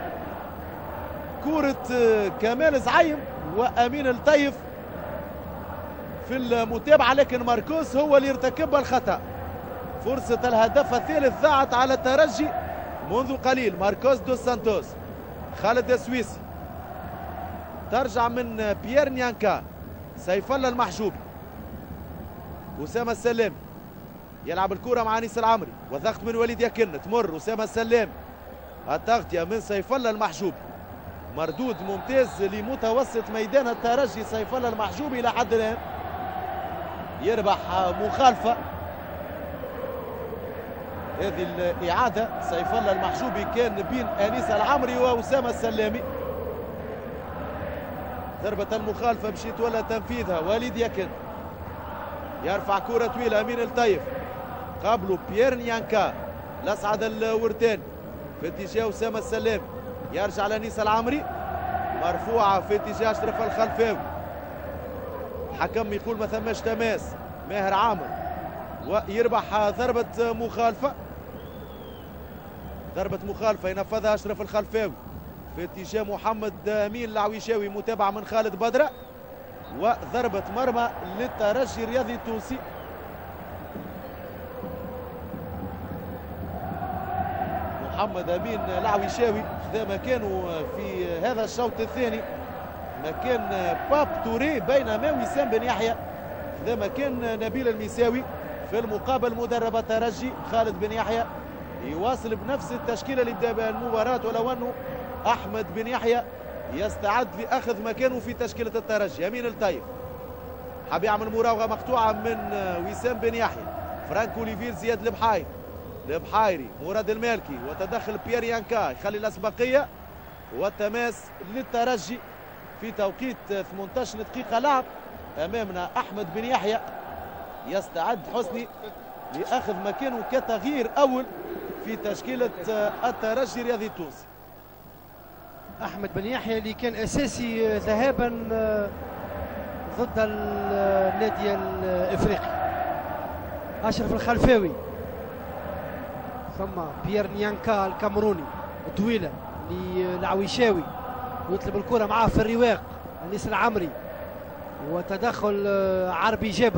كرة كمال زعيم وأمين الطيف في المتابعة، لكن ماركوس هو اللي ارتكب الخطأ. فرصة الهدف الثالث ضاعت على الترجي منذ قليل. ماركوس دوس سانتوس، خالد السويسي، ترجع من بيير نيانكا، سيف الله المحجوبي، أسامة السلامي يلعب الكرة مع أنيس العمري وضغط من وليد يكن. تمر أسامة السلامي، التغطية من سيف الله المحجوبي، مردود ممتاز لمتوسط ميدان الترجي سيف الله المحجوبي إلى حد الآن. يربح مخالفة. هذه الإعادة سيف الله المحجوبي كان بين أنيس العمري وأسامة السلامي. ضربة المخالفة باش يتولى تنفيذها وليد يكن. يرفع كرة طويلة أمين الطيف، قبله بيير نيانكا الأسعد الورتاني في اتجاه أسامة السلامي. يرجع لأنيس العمري، مرفوعة في اتجاه أشرف الخلفاوي. الحكم يقول ما ثماش تماس. ماهر عامر ويربح ضربة مخالفة. ضربة مخالفة ينفذها أشرف الخلفاوي في اتجاه محمد أمين العويشاوي، متابعة من خالد بدرة، وضربة مرمى للترجي الرياضي التونسي. محمد أمين العويشاوي خذا مكانه في هذا الشوط الثاني مكان باب توري، بينما وسام بن يحيى خذا مكان نبيل الميساوي. في المقابل مدرب الترجي خالد بن يحيى يواصل بنفس التشكيله اللي بدا بها المباراه، ولو انه احمد بن يحيى يستعد لاخذ مكانه في تشكيله الترجي. امين الطيف حاب يعمل مراوغه مقطوعه من وسام بن يحيى. فرانك اوليفير، زياد البحايري، البحايري، مراد المالكي، وتدخل بيير يانكا يخلي الاسبقيه والتماس للترجي في توقيت ثمانية عشر دقيقه لعب. امامنا احمد بن يحيى يستعد حسني لاخذ مكانه كتغيير اول في تشكيله الترجي الرياضي التونسي. احمد بن يحيى اللي كان اساسي ذهابا ضد النادي الافريقي. اشرف الخلفاوي، ثم بيير نيانكا الكامروني طويله للعويشاوي ويطلب الكره معاه في الرواق انيس العمري، وتدخل عربي جابر.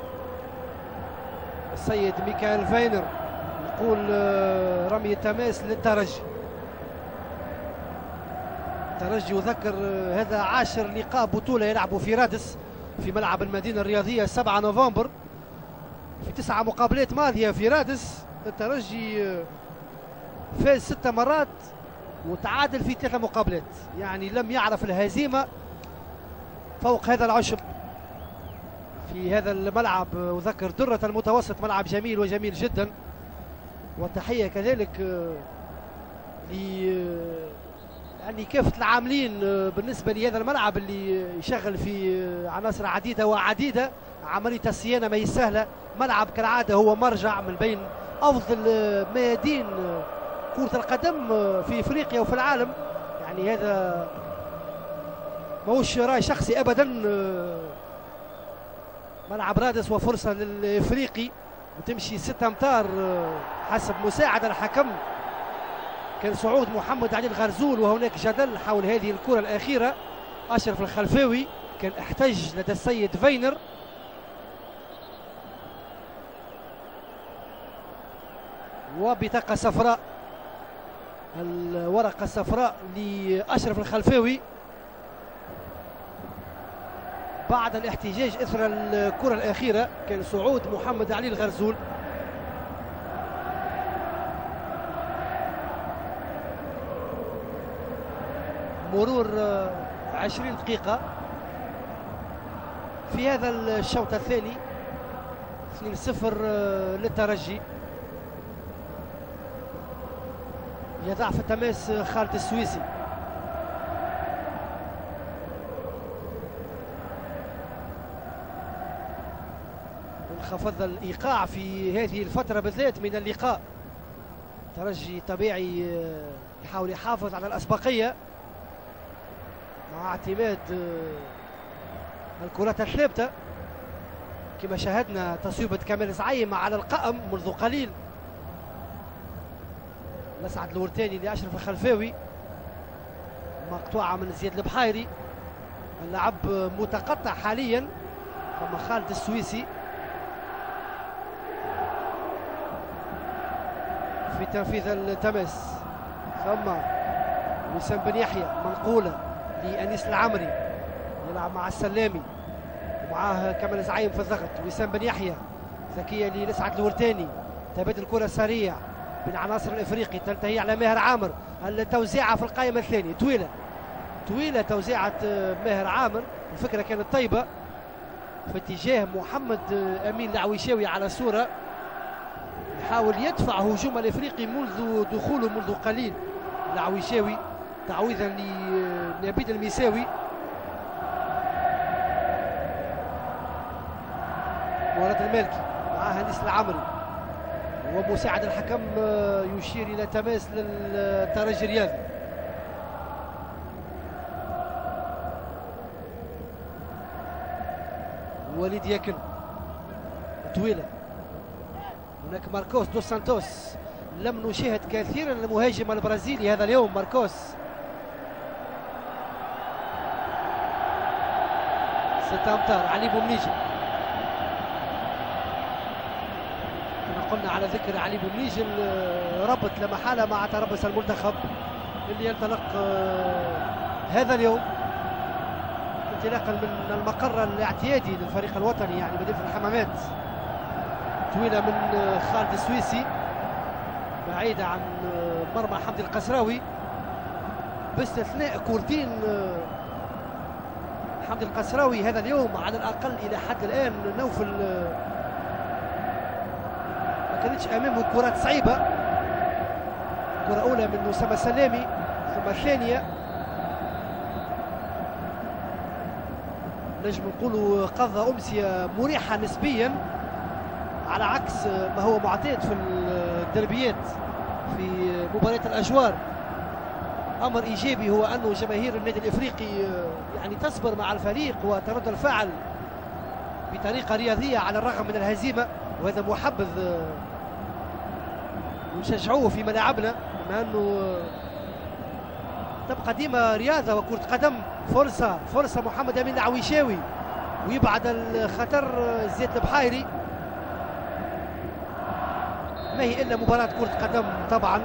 السيد ميكائيل فاينر يقول رمي تماس للترجي. الترجي يذكر هذا عاشر لقاء بطولة يلعبوا في رادس في ملعب المدينة الرياضية سبعة نوفمبر. في تسعة مقابلات ماضية في رادس الترجي فاز ست مرات وتعادل في ثلاثة مقابلات، يعني لم يعرف الهزيمة فوق هذا العشب في هذا الملعب. أذكر درة المتوسط ملعب جميل وجميل جدا، وتحية كذلك يعني كافة العاملين بالنسبة لهذا الملعب اللي يشغل في عناصر عديدة وعديدة. عملية الصيانة ما هي سهلة. ملعب كالعادة هو مرجع من بين أفضل ميادين كرة القدم في إفريقيا وفي العالم. يعني هذا ماهوش رأي شخصي أبدا. ملعب رادس وفرصة للإفريقي وتمشي ستة أمتار حسب مساعدة الحكم. كان صعود محمد علي الغرزول وهناك جدل حول هذه الكرة الأخيرة. أشرف الخلفاوي كان احتج لدى السيد فينر. وبطاقة صفراء، الورقة الصفراء لأشرف الخلفاوي بعد الاحتجاج إثر الكرة الأخيرة. كان صعود محمد علي الغرزول. مرور عشرين دقيقة في هذا الشوط الثاني. اثنين صفر للترجي. يضع في التماس خالد السويسي. انخفض الإيقاع في هذه الفترة بالذات من اللقاء. ترجي طبيعي يحاول يحافظ على الأسبقية مع اعتماد الكرات الثابتة كما شاهدنا تصويبة كمال زعيم على القائم منذ قليل. مسعد الورتاني لأشرف الخلفاوي، مقطوعة من زياد البحيري. اللعب متقطع حاليا. ثم خالد السويسي في تنفيذ التماس. ثم وسام بن يحيى منقولة لأنيس العمري يلعب مع السلامي ومعاه كمال زعيم في الضغط. وسام بن يحيى ذكية لنسعد الورتاني. تبادل الكرة سريع بين عناصر الافريقي تنتهي على ماهر عامر. التوزيعه في القائمه الثانيه طويله طويله توزيعه ماهر عامر. الفكره كانت طيبه في اتجاه محمد امين العويشاوي على صوره يحاول يدفع هجوم الافريقي منذ دخوله منذ قليل. العويشاوي تعويضا لنبيل الميساوي. مراد المالكي معاه انيس العمري ومساعد الحكم يشير الى تماس للترجي الرياضي. وليد ياكن طويله. هناك ماركوس دوس سانتوس. لم نشاهد كثيرا المهاجم البرازيلي هذا اليوم ماركوس. ستة امتار علي بومنيجي. قلنا على ذكر علي بومنيجي ربط لا محاله مع تربص المنتخب اللي ينطلق هذا اليوم انطلاقا من المقر الاعتيادي للفريق الوطني يعني مدينه الحمامات. طويله من خالد السويسي بعيده عن مرمى حمدي القسراوي باستثناء كورتين. حمدي القسراوي هذا اليوم على الاقل الى حد الان نوفل ما كانتش امامه كرات صعيبه. كره اولى من اسامه سلامي ثم الثانيه نجم نقولوا قضى امسيه مريحه نسبيا على عكس ما هو معتاد في الدربيات في مباريات الاجوار. امر ايجابي هو انه جماهير النادي الافريقي يعني تصبر مع الفريق وترد الفعل بطريقه رياضيه على الرغم من الهزيمه، وهذا محبذ نشجعوه في ملاعبنا بما انه تبقى ديما رياضه وكره قدم. فرصه فرصه محمد امين العويشاوي ويبعد الخطر زياد البحيري. ما هي الا مباراه كره قدم طبعا.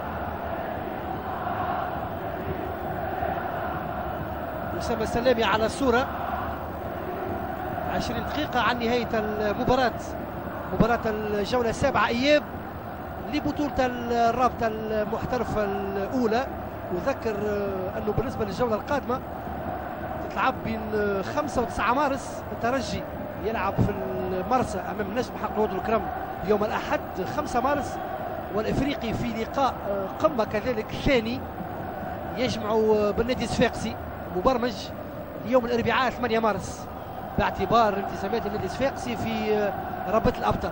أسامة السلامي على الصورة. عشرين دقيقة عن نهاية المباراة، مباراة الجولة السابعة إياب لبطولة الرابطة المحترفة الأولى. أذكر أنه بالنسبة للجولة القادمة تتلعب بين خمسة وتسعة مارس. الترجي يلعب في المرسى أمام نجم حق الود الكرم يوم الأحد خمسة مارس، والإفريقي في لقاء قمة كذلك ثاني يجمع بالنادي الصفاقسي مبرمج يوم الأربعاء ثمانية مارس باعتبار انتسابات النادي الصفاقسي في رابطة الأبطال.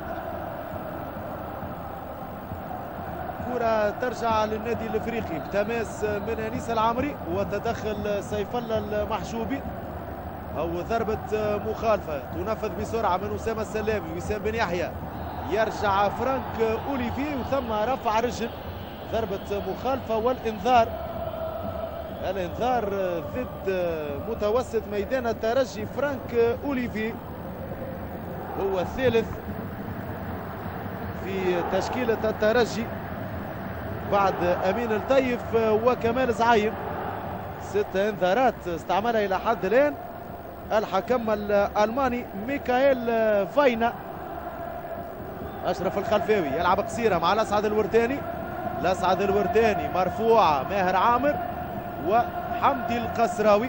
كرة ترجع للنادي الافريقي بتماس من انيس العمري وتدخل سيف الله المحجوبي او ضربة مخالفة تنفذ بسرعة من اسامة السلامي. وسام بن يحيى يرجع فرانك اوليفي وثم رفع رجل ضربة مخالفة والانذار. الانذار ضد متوسط ميدان الترجي فرانك اوليفي هو الثالث في تشكيلة الترجي بعد امين الطيف وكمال زعيم. ست انذارات استعملها الى حد الان الحكم الالماني ميكائيل فاينا. اشرف الخلفاوي يلعب قصيره مع الاسعد الورتاني. الاسعد الورتاني مرفوعه ماهر عامر وحمدي القسراوي.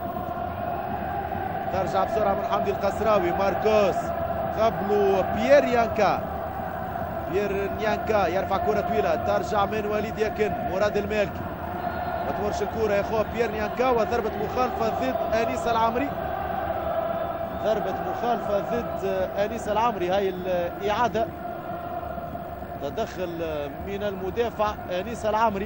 ترجع بسرعه من حمدي القسراوي. ماركوس قبله بيير يانكا. بيير نيانكا يرفع كرة طويلة ترجع من وليد يكن. مراد المالكي ما تمرش الكرة يا اخوة. بيير نيانكا وضربة مخالفة ضد انيس العمري. ضربة مخالفة ضد انيس العمري. هاي الإعادة تدخل من المدافع انيس العمري.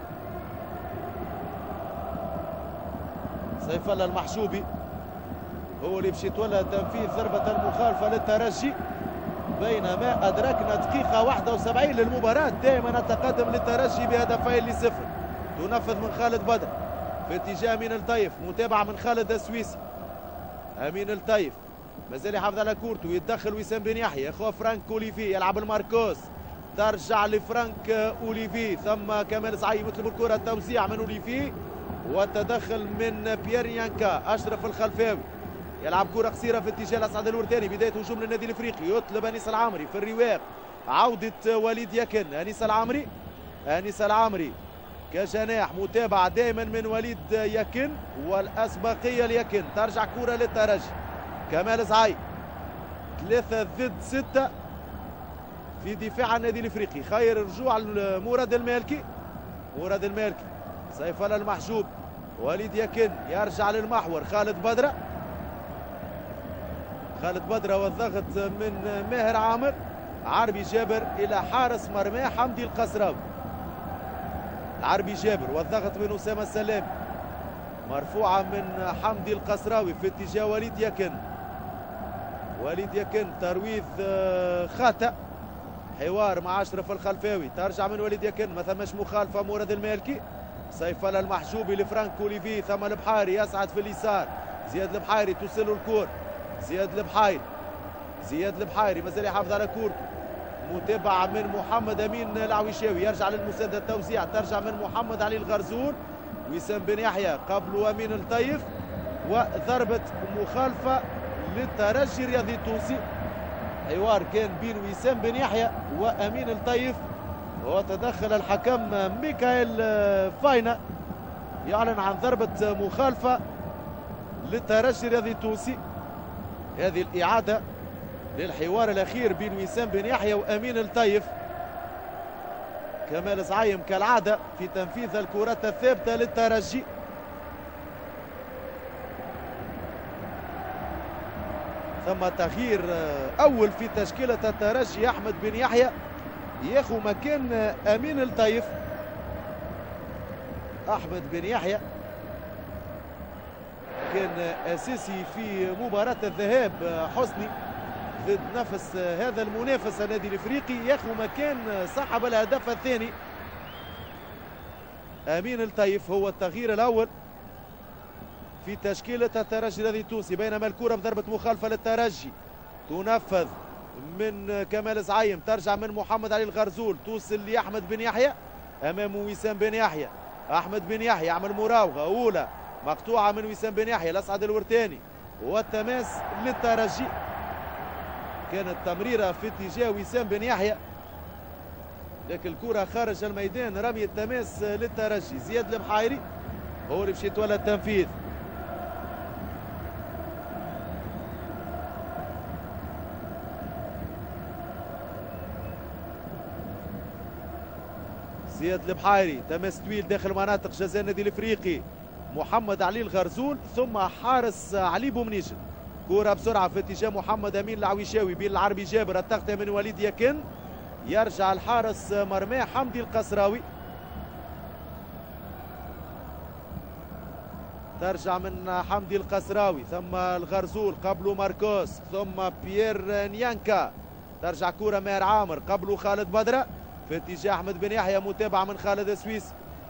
سيف الله المحجوبي هو اللي باش يتولى تنفيذ ضربة المخالفة للترجي بينما أدركنا دقيقة واحد وسبعين للمباراة. دائما نتقدم للترجي بهدفين لصفر. تنفذ من خالد بدر في اتجاه أمين الطيف. متابعة من خالد السويسي. أمين الطيف مازال يحافظ على كورته ويتدخل وسام بن يحيى. اخوه فرانك اوليفي يلعب الماركوس. ترجع لفرانك اوليفي ثم كمال زعيم يطلب الكرة. توزيع من اوليفي والتدخل من بيير يانكا. اشرف الخلفاوي يلعب كرة قصيرة في اتجاه الاسعد الورداني. بداية هجوم للنادي الافريقي. يطلب انيس العمري في الرواق. عودة وليد يكن. انيس العمري. انيس العمري كجناح. متابعة دائما من وليد يكن والاسبقية ليكن. ترجع كرة للترجي. كمال زعيم ثلاثة ضد ستة في دفاع النادي الافريقي. خير رجوع مراد المالكي. مراد المالكي. سيف الله المحجوب. وليد يكن يرجع للمحور. خالد بدرة. خالد بدرة والضغط من ماهر عامر. عربي جابر الى حارس مرماه حمدي القسراوي. عربي جابر والضغط من اسامه السلامي. مرفوعه من حمدي القسراوي في اتجاه وليد يكن. وليد يكن ترويض خطأ. حوار مع اشرف الخلفاوي. ترجع من وليد يكن ما ثماش مخالفه. مراد المالكي. سيف الله المحجوبي لفرانك اوليفي. ثم البحيري يسعد في اليسار. زياد البحيري توصل له الكور. زياد البحيري. زياد البحيري مازال يحافظ على كورته. متابعة من محمد أمين العويشاوي. يرجع للمساندة. التوزيع ترجع من محمد علي الغرزول. وسام بن يحيى قبل أمين الطيف وضربة مخالفة للترجي الرياضي التونسي. حوار كان بين وسام بن يحيى وأمين الطيف وتدخل الحكم ميكائيل فاينا يعلن عن ضربة مخالفة للترجي الرياضي التونسي. هذه الإعادة للحوار الأخير بين وسام بن يحيى وأمين الطيف. كمال زعيم كالعادة في تنفيذ الكرات الثابتة للترجي. ثم تغيير أول في تشكيلة الترجي. أحمد بن يحيى ياخذ مكان أمين الطيف. أحمد بن يحيى كان أساسي في مباراة الذهاب حسني ضد نفس هذا المنافس النادي الافريقي. ياخذ مكان صاحب الهدف الثاني امين الطيف. هو التغيير الاول في تشكيله الترجي الذي التونسي. بينما الكره بضربه مخالفه للترجي تنفذ من كمال زعيم. ترجع من محمد علي الغرزول. توصل لاحمد بن يحيى امامه وسام بن يحيى. احمد بن يحيى يعمل مراوغه اولى مقطوعه من وسام بن يحيى. الاسعد الورتاني والتماس للترجي. كانت تمريرة في اتجاه وسام بن يحيى لكن الكرة خارج الميدان. رمي التماس للترجي. زياد البحيري هو اللي باش يتولى التنفيذ. زياد البحيري تماس طويل داخل مناطق جزاء النادي الافريقي محمد علي الغرزول ثم حارس علي بومنيجن. كرة بسرعة في اتجاه محمد امين العويشاوي بين العربي جابر، التغطية من وليد يكن، يرجع الحارس مرماه حمدي القصراوي، ترجع من حمدي القصراوي ثم الغرزول قبله ماركوس ثم بيير نيانكا، ترجع كرة ماهر عامر قبله خالد بدرة في اتجاه احمد بن يحيى، متابعة من خالد السويسي.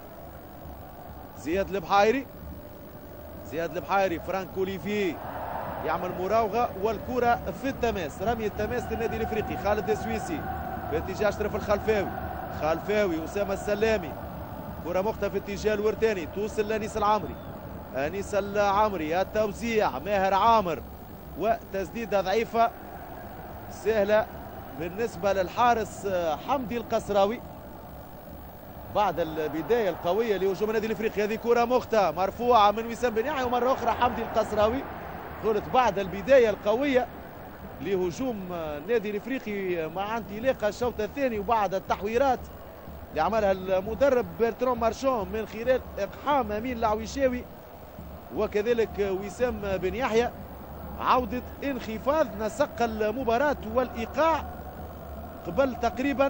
زياد البحيري زياد البحيري فرانك اوليفي يعمل مراوغة والكرة في التماس، رمي التماس للنادي الافريقي. خالد السويسي في اتجاه اشرف الخلفاوي، خلفاوي اسامة السلامي، كرة مخطئة في اتجاه الورتاني توصل لانيس العمري، انيس العمري التوزيع ماهر عامر وتسديدة ضعيفة سهلة بالنسبة للحارس حمدي القصراوي بعد البداية القوية لهجوم النادي الافريقي. هذه كرة مخطئة مرفوعة من وسام بن يحيى ومرة أخرى حمدي القصراوي. قلت بعد البداية القوية لهجوم النادي الافريقي مع انطلاق الشوط الثاني وبعد التحويرات اللي عملها المدرب برترون مارشون من خلال اقحام امين العويشاوي وكذلك وسام بن يحيى، عودة انخفاض نسق المباراة والإيقاع قبل تقريبا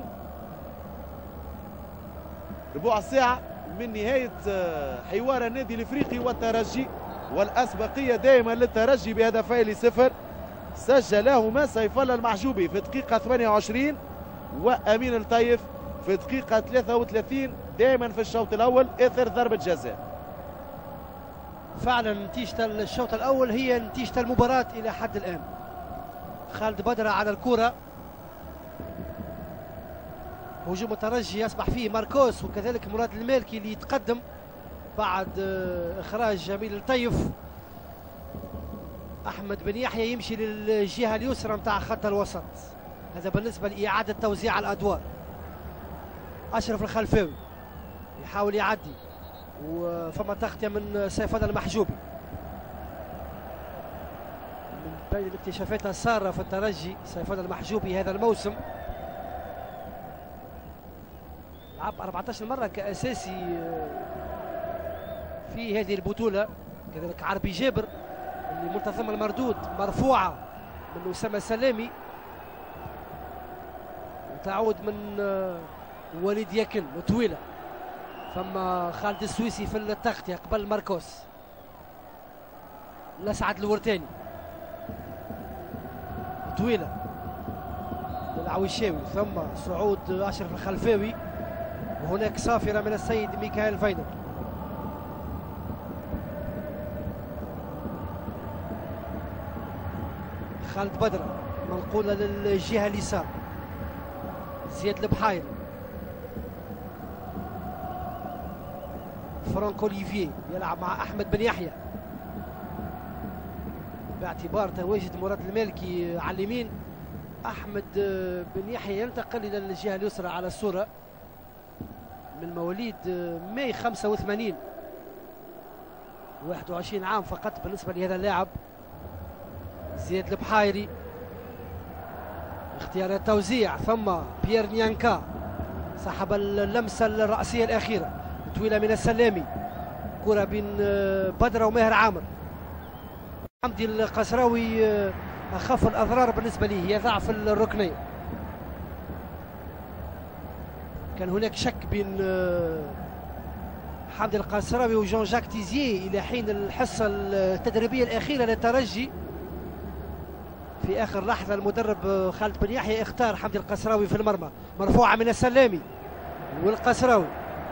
ربع ساعة من نهاية حوار النادي الافريقي والترجي، والأسبقية دائما للترجي بهدفين لصفر سجلهما سيف الله المحجوبي في دقيقة ثمانية وعشرين وأمين الطيف في دقيقة ثلاثة وثلاثين دائما في الشوط الأول إثر ضربة جزاء. فعلا نتيجة الشوط الأول هي نتيجة المباراة إلى حد الآن. خالد بدرة على الكرة، هجوم الترجي يصبح فيه ماركوس وكذلك مراد المالكي اللي يتقدم بعد إخراج جميل الطيف. أحمد بن يحيى يمشي للجهة اليسرى متاع خط الوسط، هذا بالنسبة لإعادة توزيع الأدوار. أشرف الخلفاوي يحاول يعدي وفما تغطية من سيف الله المحجوبي. من بين الاكتشافات السارة في الترجي سيف الله المحجوبي هذا الموسم، لعب أربعة عشر مرة كأساسي في هذه البطولة. كذلك عربي جابر اللي منتظم المردود، مرفوعة من أسامة السلامي وتعود من وليد يكن وطويلة، ثم خالد السويسي في التغطية قبل ماركوس، لسعد الورتاني طويلة للعويشاوي ثم صعود أشرف الخلفاوي، وهناك صافرة من السيد ميكائيل فاينر. خالد بدرة منقولة للجهة اليسار، زياد البحيري، فرانك اوليفي يلعب مع احمد بن يحيى باعتبار تواجد مراد المالكي على اليمين. احمد بن يحيى ينتقل الى الجهه اليسرى على الصوره، من مواليد ماي خمسة وثمانين، واحد وعشرين عام فقط بالنسبه لهذا اللاعب. زياد البحيري اختيار التوزيع ثم بيير نيانكا سحب اللمسه الراسيه الاخيره طويله من السلامي، كره بين بدره وماهر عامر. حمدي القصراوي اخف الاضرار بالنسبه ليه هي ضعف الركنيه. كان هناك شك بين حمدي القصراوي وجون جاك تيزييه الى حين الحصه التدريبيه الاخيره للترجي. في اخر لحظه المدرب خالد بن يحيى اختار حمدي القصراوي في المرمى، مرفوعه من السلامي والقصراوي.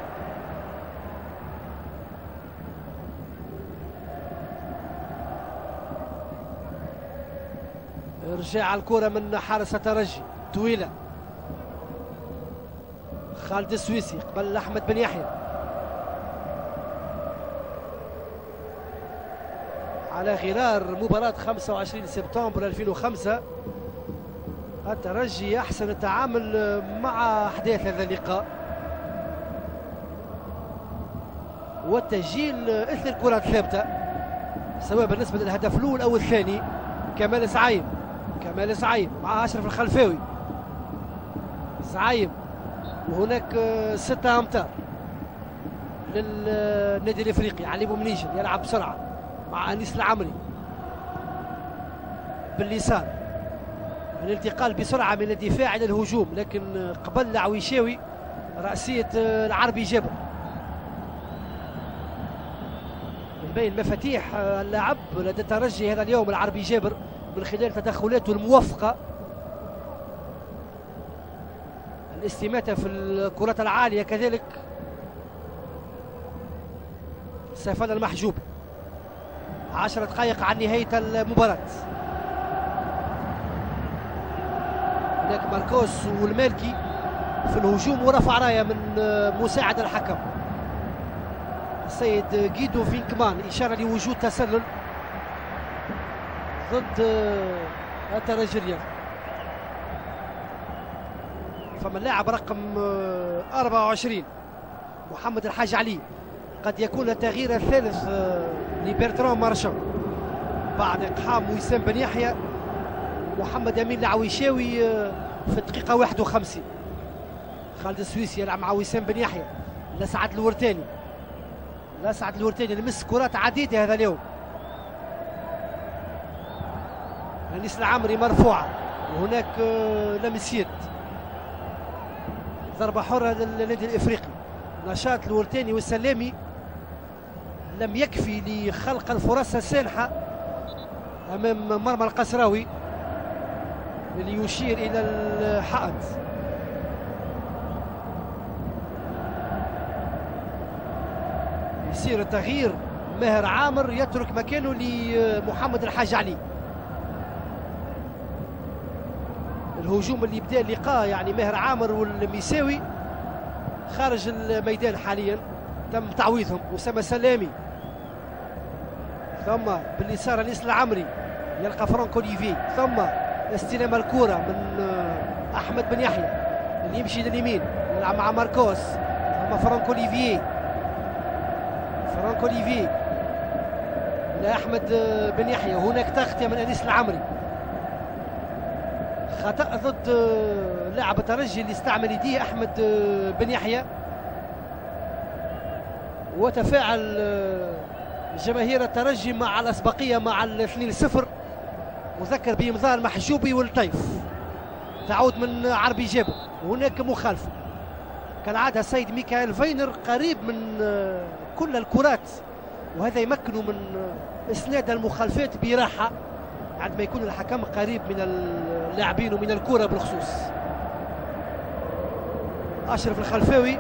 رجع الكرة من حارس الترجي طويلة، خالد السويسي قبل أحمد بن يحيى على غرار مباراة خمسة وعشرين سبتمبر ألفين وخمسة. الترجي أحسن التعامل مع أحداث هذا اللقاء والتسجيل إثر الكرات الثابتة سواء بالنسبة للهدف الأول أو الثاني. كمال سعيم كمال سعيم مع أشرف الخلفاوي، سعيم وهناك ستة أمتار للنادي الإفريقي. علي بومنيجر يلعب بسرعة مع أنيس العمري باليسار، الانتقال بسرعة من الدفاع إلى الهجوم، لكن قبل العويشاوي رأسية العربي جابر. من بين مفاتيح اللعب لدى الترجي هذا اليوم العربي جابر من خلال تدخلاته الموفقة، الاستماتة في الكرات العالية، كذلك سيفان المحجوب. عشر دقائق عن نهاية المباراة. هناك ماركوس والمالكي في الهجوم ورفع راية من مساعد الحكم السيد جيدو فينكمان، إشارة لوجود تسلل ضد الترجي الرياضي. فمن اللاعب رقم أربعة وعشرين محمد الحاج علي قد يكون التغيير الثالث لبرتران مارشان بعد اقحام وسام بن يحيى. محمد امين العويشاوي في الدقيقة واحد وخمسين. خالد السويسي يلعب مع وسام بن يحيى، لسعد الورتاني لسعد الورتاني لمس كرات عديدة هذا اليوم. انيس العمري مرفوعة وهناك لمسيات. ضربة حرة للنادي الافريقي. نشاط الورتاني والسلامي لم يكفي لخلق الفرص السانحة امام مرمى القسراوي اللي يشير الى الحائط. يصير التغيير، ماهر عامر يترك مكانه لمحمد الحاج علي. الهجوم اللي بدا اللقاء يعني ماهر عامر والميساوي خارج الميدان حاليا، تم تعويضهم. أسامة سلامي ثم باليسار انيس العمري يلقى فرانكو اوليفي، ثم استلام الكرة من احمد بن يحيى اللي يمشي لليمين يلعب مع ماركوس، ثم فرانكو اوليفي فرانكو اوليفي لاحمد بن يحيى. هناك تغطية من انيس العمري، خطأ ضد لاعب الترجي اللي استعمل يديه احمد بن يحيى. وتفاعل جماهير الترجي مع الاسبقيه مع الاثنين صفر، مذكر بامضاء المحجوبي والطيف. تعود من عربي جابر. وهناك مخالفه كالعاده السيد ميكائيل فاينر قريب من كل الكرات، وهذا يمكنه من اسناد المخالفات براحه عندما يكون الحكم قريب من اللاعبين ومن الكره بالخصوص. اشرف الخلفاوي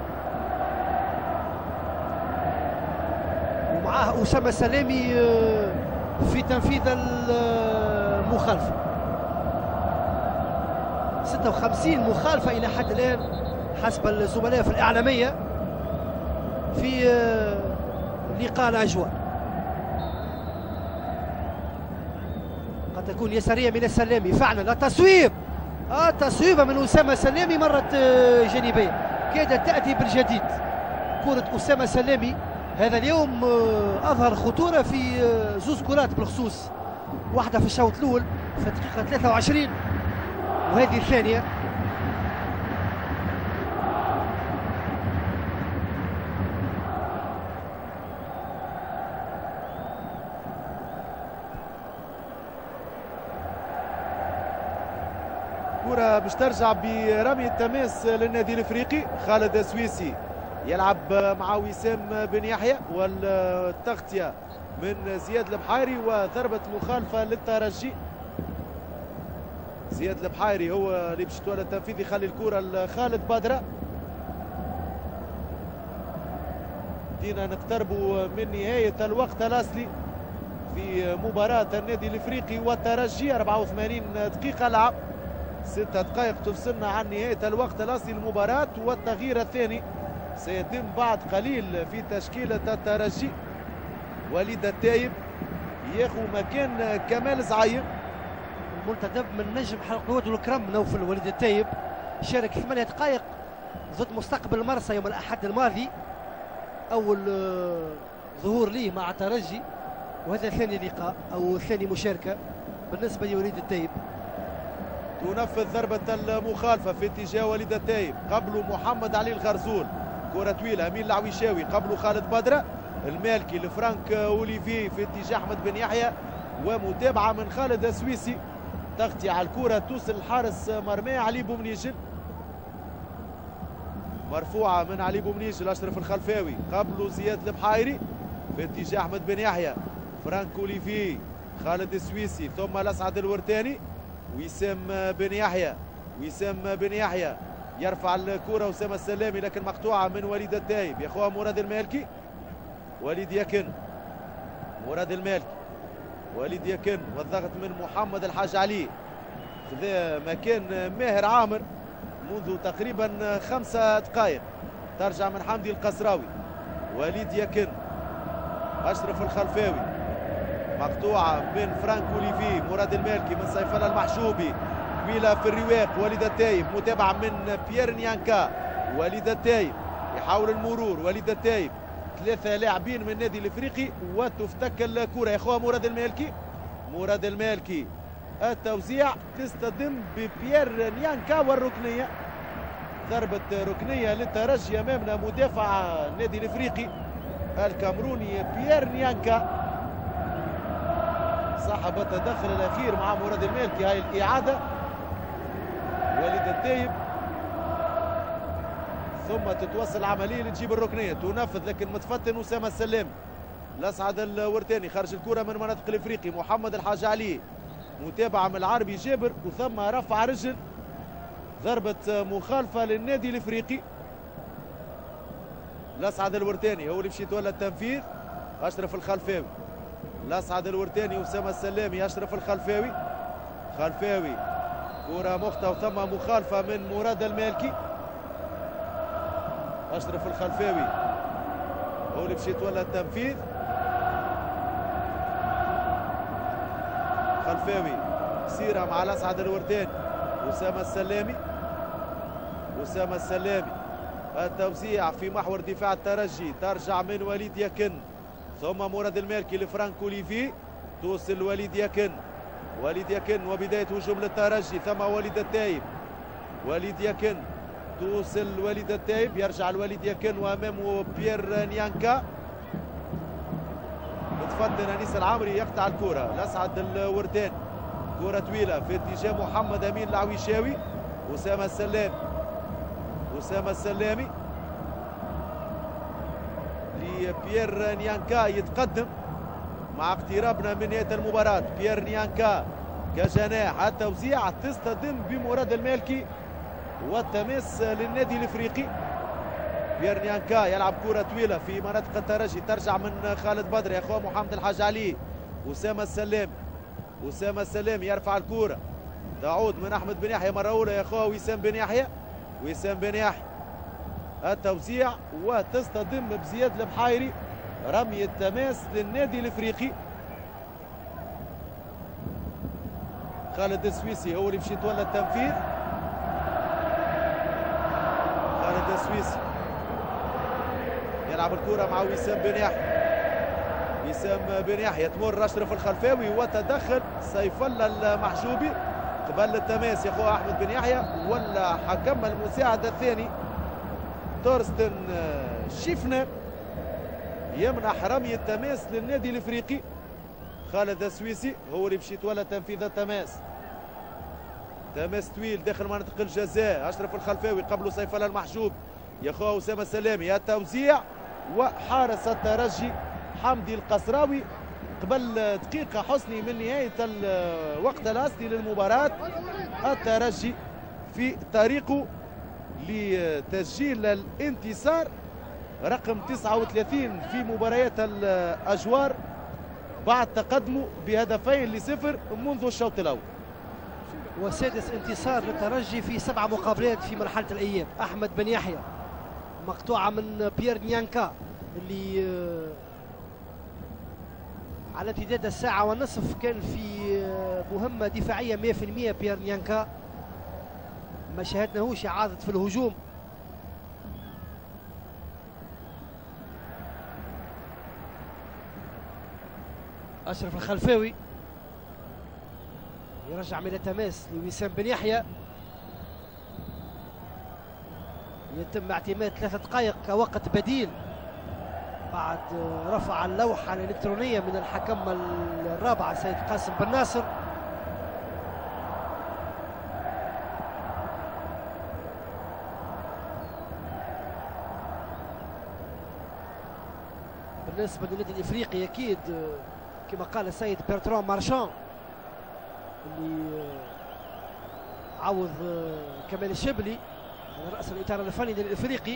ومعاه اسامه سلامي في تنفيذ المخالفه. ستة وخمسين مخالفه الى حد الان حسب الزملاء في الاعلاميه في لقاء الاجواء. قد تكون يساريه من السلامي فعلا. التصويب اه تصويبه من اسامه سلامي مرت جانبيه، كادت تاتي بالجديد. كره اسامه سلامي هذا اليوم اظهر خطوره في زوز كرات بالخصوص، واحده في الشوط الاول في الدقيقه ثلاثة وعشرين وهذه الثانيه. كرة باش ترجع برمي التماس للنادي الافريقي. خالد السويسي يلعب مع وسام بن يحيى، والتغطية من زياد البحيري وضربة مخالفة للترجي. زياد البحيري هو اللي باش يتولى التنفيذ، يخلي الكرة لخالد بدرة. بدينا نقتربوا من نهاية الوقت الأصلي في مباراة النادي الافريقي والترجي. أربعة وثمانين دقيقة لعب، ستة دقائق تفصلنا عن نهاية الوقت الأصلي للمباراة. والتغيير الثاني سيتم بعد قليل في تشكيلة الترجي. وليد التايب ياخذ مكان كمال زعيم. المنتدب من نجم حلق الود والكرم نوفل وليد التايب شارك ثمانية دقائق ضد مستقبل مرسى يوم الأحد الماضي، أول ظهور ليه مع الترجي، وهذا ثاني لقاء أو ثاني مشاركة بالنسبة لوليد التايب. تنفذ ضربة المخالفة في اتجاه وليد التايب، قبله محمد علي الغرزول، كرة طويلة أمين العويشاوي، قبله خالد بدرة، المالكي لفرانك أوليفي في اتجاه أحمد بن يحيى، ومتابعة من خالد السويسي، تغطية على الكرة توصل الحارس مرمى علي بومنيجل، مرفوعة من علي بومنيجل، أشرف الخلفاوي، قبله زياد البحايري في اتجاه أحمد بن يحيى، فرانك أوليفي، خالد السويسي، ثم الأسعد الورتاني، وسام بن يحيى، وسام بن يحيى يرفع الكرة، أسامة السلامي لكن مقطوعة من وليد التايب، ياخوها مراد المالكي، وليد يكن، مراد المالكي، وليد يكن، والضغط من محمد الحاج علي، خذا مكان ماهر عامر منذ تقريبا خمسة دقائق، ترجع من حمدي القسراوي، وليد يكن، أشرف الخلفاوي، مقطوعة من فرانك أوليفي، مراد المالكي من سيف الله المحشوبي، طويلة في الرواق، وليد التايب، متابعة من بيير نيانكا، وليد التايب يحاول المرور، وليد التايب، ثلاثة لاعبين من النادي الافريقي وتفتك الكرة، يا اخوها مراد المالكي، مراد المالكي، التوزيع تصطدم ببيير نيانكا والركنية، ضربة ركنية للترجي امامنا مدافع النادي الافريقي الكامروني بيير نيانكا، صاحب التدخل الاخير مع مراد المالكي، هاي الاعادة، وليد التايب، ثم تتوصل العملية لتجيب الركنية، تنفذ لكن متفتن أسامة السلام، الأسعد الورتاني، خرج الكرة من مناطق الإفريقي، محمد الحاج علي، متابعة من العربي جابر، وثم رفع رجل، ضربة مخالفة للنادي الإفريقي، الأسعد الورتاني هو اللي باش يتولى التنفيذ، أشرف الخلفاوي، الأسعد الورتاني، أسامة السلامي، أشرف الخلفاوي، خلفاوي، كرة مخطئة وثم مخالفة من مراد المالكي، أشرف الخلفاوي هو اللي باش يتولى التنفيذ، خلفاوي سيرة مع الأسعد الورتاني، أسامة السلامي، أسامة السلامي، التوزيع في محور دفاع الترجي، ترجع من وليد يكن، ثم مراد المالكي لفرانك أوليفي، توصل وليد يكن، وليد يكن وبداية هجوم للترجي، ثم وليد التايب، وليد يكن، توصل وليد التايب، يرجع الوليد يكن وامامه بيير نيانكا، متفتن انيس العامري يقطع الكره، الاسعد الورداني، كره طويله في اتجاه محمد امين العويشاوي، اسامه السلامي، اسامه السلامي لبيير نيانكا يتقدم مع اقترابنا من نهايه المباراه، بيير نيانكا كجناح، التوزيع تصطدم بمراد المالكي والتماس للنادي الافريقي، بيير نيانكا يلعب كرة طويلة في مناطق الترجي، ترجع من خالد بدر، يا اخوه محمد الحاج علي، أسامة السلامي، أسامة السلامي يرفع الكرة، تعود من أحمد بن يحيى مرة أولى، يا اخوه وسام بن يحيى، وسام بن يحيى، التوزيع وتصطدم بزياد البحايري، رمي التماس للنادي الافريقي، خالد السويسي هو اللي باش يتولى التنفيذ، خالد السويسي يلعب الكرة مع وسام بن يحيى، وسام بن يحيى، تمر أشرف الخلفاوي وتدخل سيف الله المحجوبي قبل التماس، يا اخوه احمد بن يحيى ولا حكم المساعد الثاني تورستن شيفنر يمنح رمي التماس للنادي الافريقي، خالد السويسي هو اللي باش يتولى تنفيذ التماس، تماس طويل داخل منطقة الجزاء، أشرف الخلفاوي قبله سيف الله المحجوب، يا أخوه أسامة السلامي، التوزيع وحارس الترجي حمدي القسراوي قبل دقيقة حسني من نهاية الوقت الأصلي للمباراة، الترجي في طريقه لتسجيل الانتصار رقم تسعة وثلاثين في مباريات الأجوار بعد تقدمه بهدفين لصفر منذ الشوط الأول، وسادس انتصار للترجي في سبع مقابلات في مرحلة الأياب. أحمد بن يحيى مقطوعة من بيير نيانكا اللي على امتداد الساعة ونصف كان في مهمة دفاعية مئة بالمئة. بيير نيانكا ما شاهدناهوش إعادة في الهجوم، أشرف الخلفاوي يرجع من التماس لوسام بن يحيى. يتم اعتماد ثلاثة دقائق كوقت بديل بعد رفع اللوحة الإلكترونية من الحكم الرابع سيد قاسم بن ناصر. بالنسبة للنادي الإفريقي أكيد كما قال السيد برتران مارشان اللي عوض كمال الشبلي على رأس الإطار الفني للإفريقي،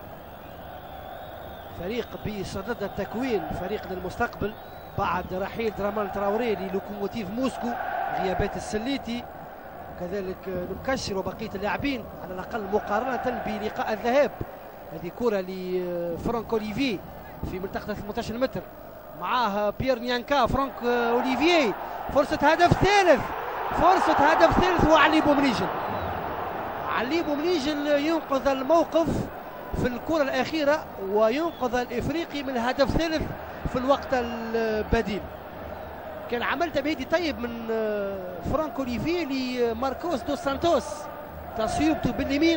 فريق بصدد التكوين، فريق للمستقبل بعد رحيل درامان تراوري للوكوموتيف موسكو، غيابات السليتي وكذلك نبكشر وبقية اللاعبين على الأقل مقارنة بلقاء الذهاب. هذه كرة لفرانك أوليفي في منطقة ثمانية عشر متر، معاه بيير نيانكا. فرانك أوليفي فرصة هدف ثالث، فرصة هدف ثالث وعلي بومنيجل. علي بومنيجل ينقذ الموقف في الكرة الأخيرة وينقذ الإفريقي من هدف ثالث في الوقت البديل. كان عمل تمهيدي طيب من فرانك أوليفي لماركوس دوس سانتوس، تصويبته باليمين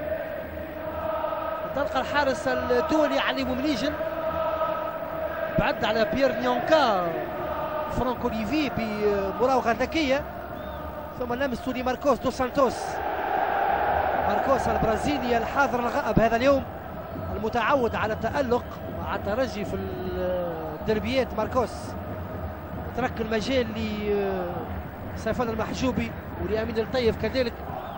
تلقى الحارس الدولي علي بومنيجل، بعد على بيير نيانكا فرانك أوليفي بمراوغة ذكية، ثم لمسه لماركوس دوس سانتوس. ماركوس البرازيلي الحاضر الغائب هذا اليوم، المتعود على التألق مع الترجي في الدربيات. ماركوس ترك المجال لسيفان المحجوبي ولأمين الطيف كذلك،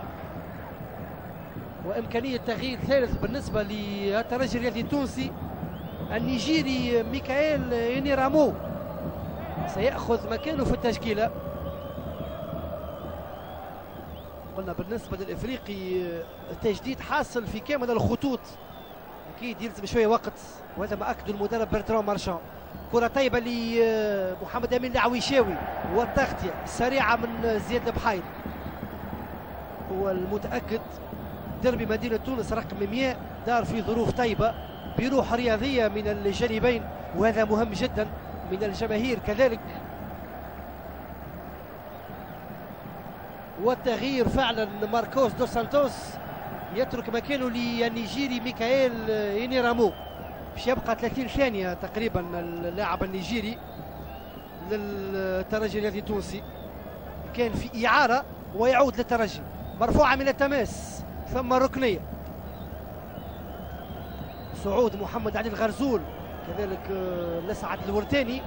وإمكانية تغيير ثالث بالنسبة للترجي الرياضي التونسي. النيجيري ميكائيل إنيرامو سيأخذ مكانه في التشكيلة. قلنا بالنسبة للإفريقي التجديد حاصل في كامل الخطوط، أكيد يلزم شوية وقت، وهذا ما أكده المدرب برتران مارشان. كرة طيبة لمحمد أمين العويشاوي والتغطية سريعة من زياد البحير. هو المتأكد دربي مدينة تونس رقم مئة دار في ظروف طيبة بروح رياضية من الجانبين، وهذا مهم جدا من الجماهير كذلك. والتغيير فعلا ماركوس دوس سانتوس يترك مكانه للنيجيري ميكائيل إنيرامو، باش يبقى ثلاثين ثانية تقريبا اللاعب النيجيري للترجي الرياضي التونسي، كان في إعارة ويعود للترجي. مرفوعة من التماس ثم ركنية، صعود محمد علي الغرزول كذلك لسعد الورتاني.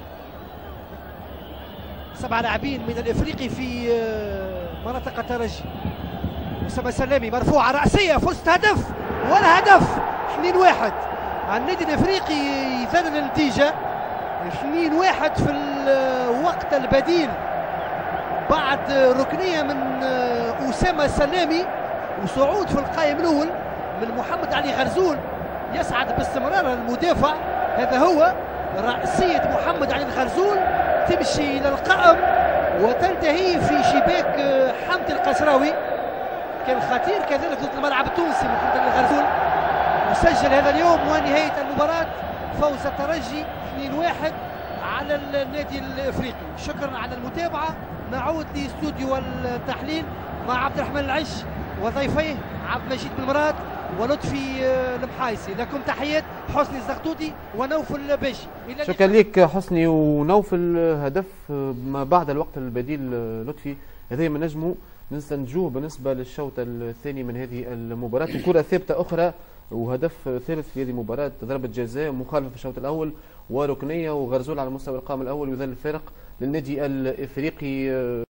سبعة لاعبين من الإفريقي في مناطق الترجي. أسامة سلامي مرفوعة رأسية، فرصة هدف والهدف اثنين واحد. النادي الإفريقي يزال النتيجة اثنين واحد في الوقت البديل بعد ركنية من أسامة سلامي وصعود في القائم الأول من محمد علي غرزول. يسعد باستمرار المدافع، هذا هو رأسية محمد علي الغرزول تمشي إلى القائم وتنتهي في شباك حمدي القسراوي. كان خطير كذلك ضد الملعب التونسي محمد علي الغرزول، وسجل هذا اليوم. ونهاية المباراة فوز الترجي اثنين واحد على النادي الإفريقي. شكرا على المتابعة. نعود لاستوديو التحليل مع عبد الرحمن العش وضيفيه عبد المجيد بن مراد ولطفي المحايسي. لكم تحيات حسني الزغطوطي ونوفل باشي. شكرا لك حسني ونوفل. هدف ما بعد الوقت البديل لطفي، هذا ما نجمه نستنتجوه بالنسبه للشوط الثاني من هذه المباراه. وكره ثابته اخرى وهدف ثالث في هذه المباراه، ضربه جزاء مخالفه في الشوط الاول وركنيه وغرزول على مستوى القائم الاول، ويظل الفارق للنادي الافريقي.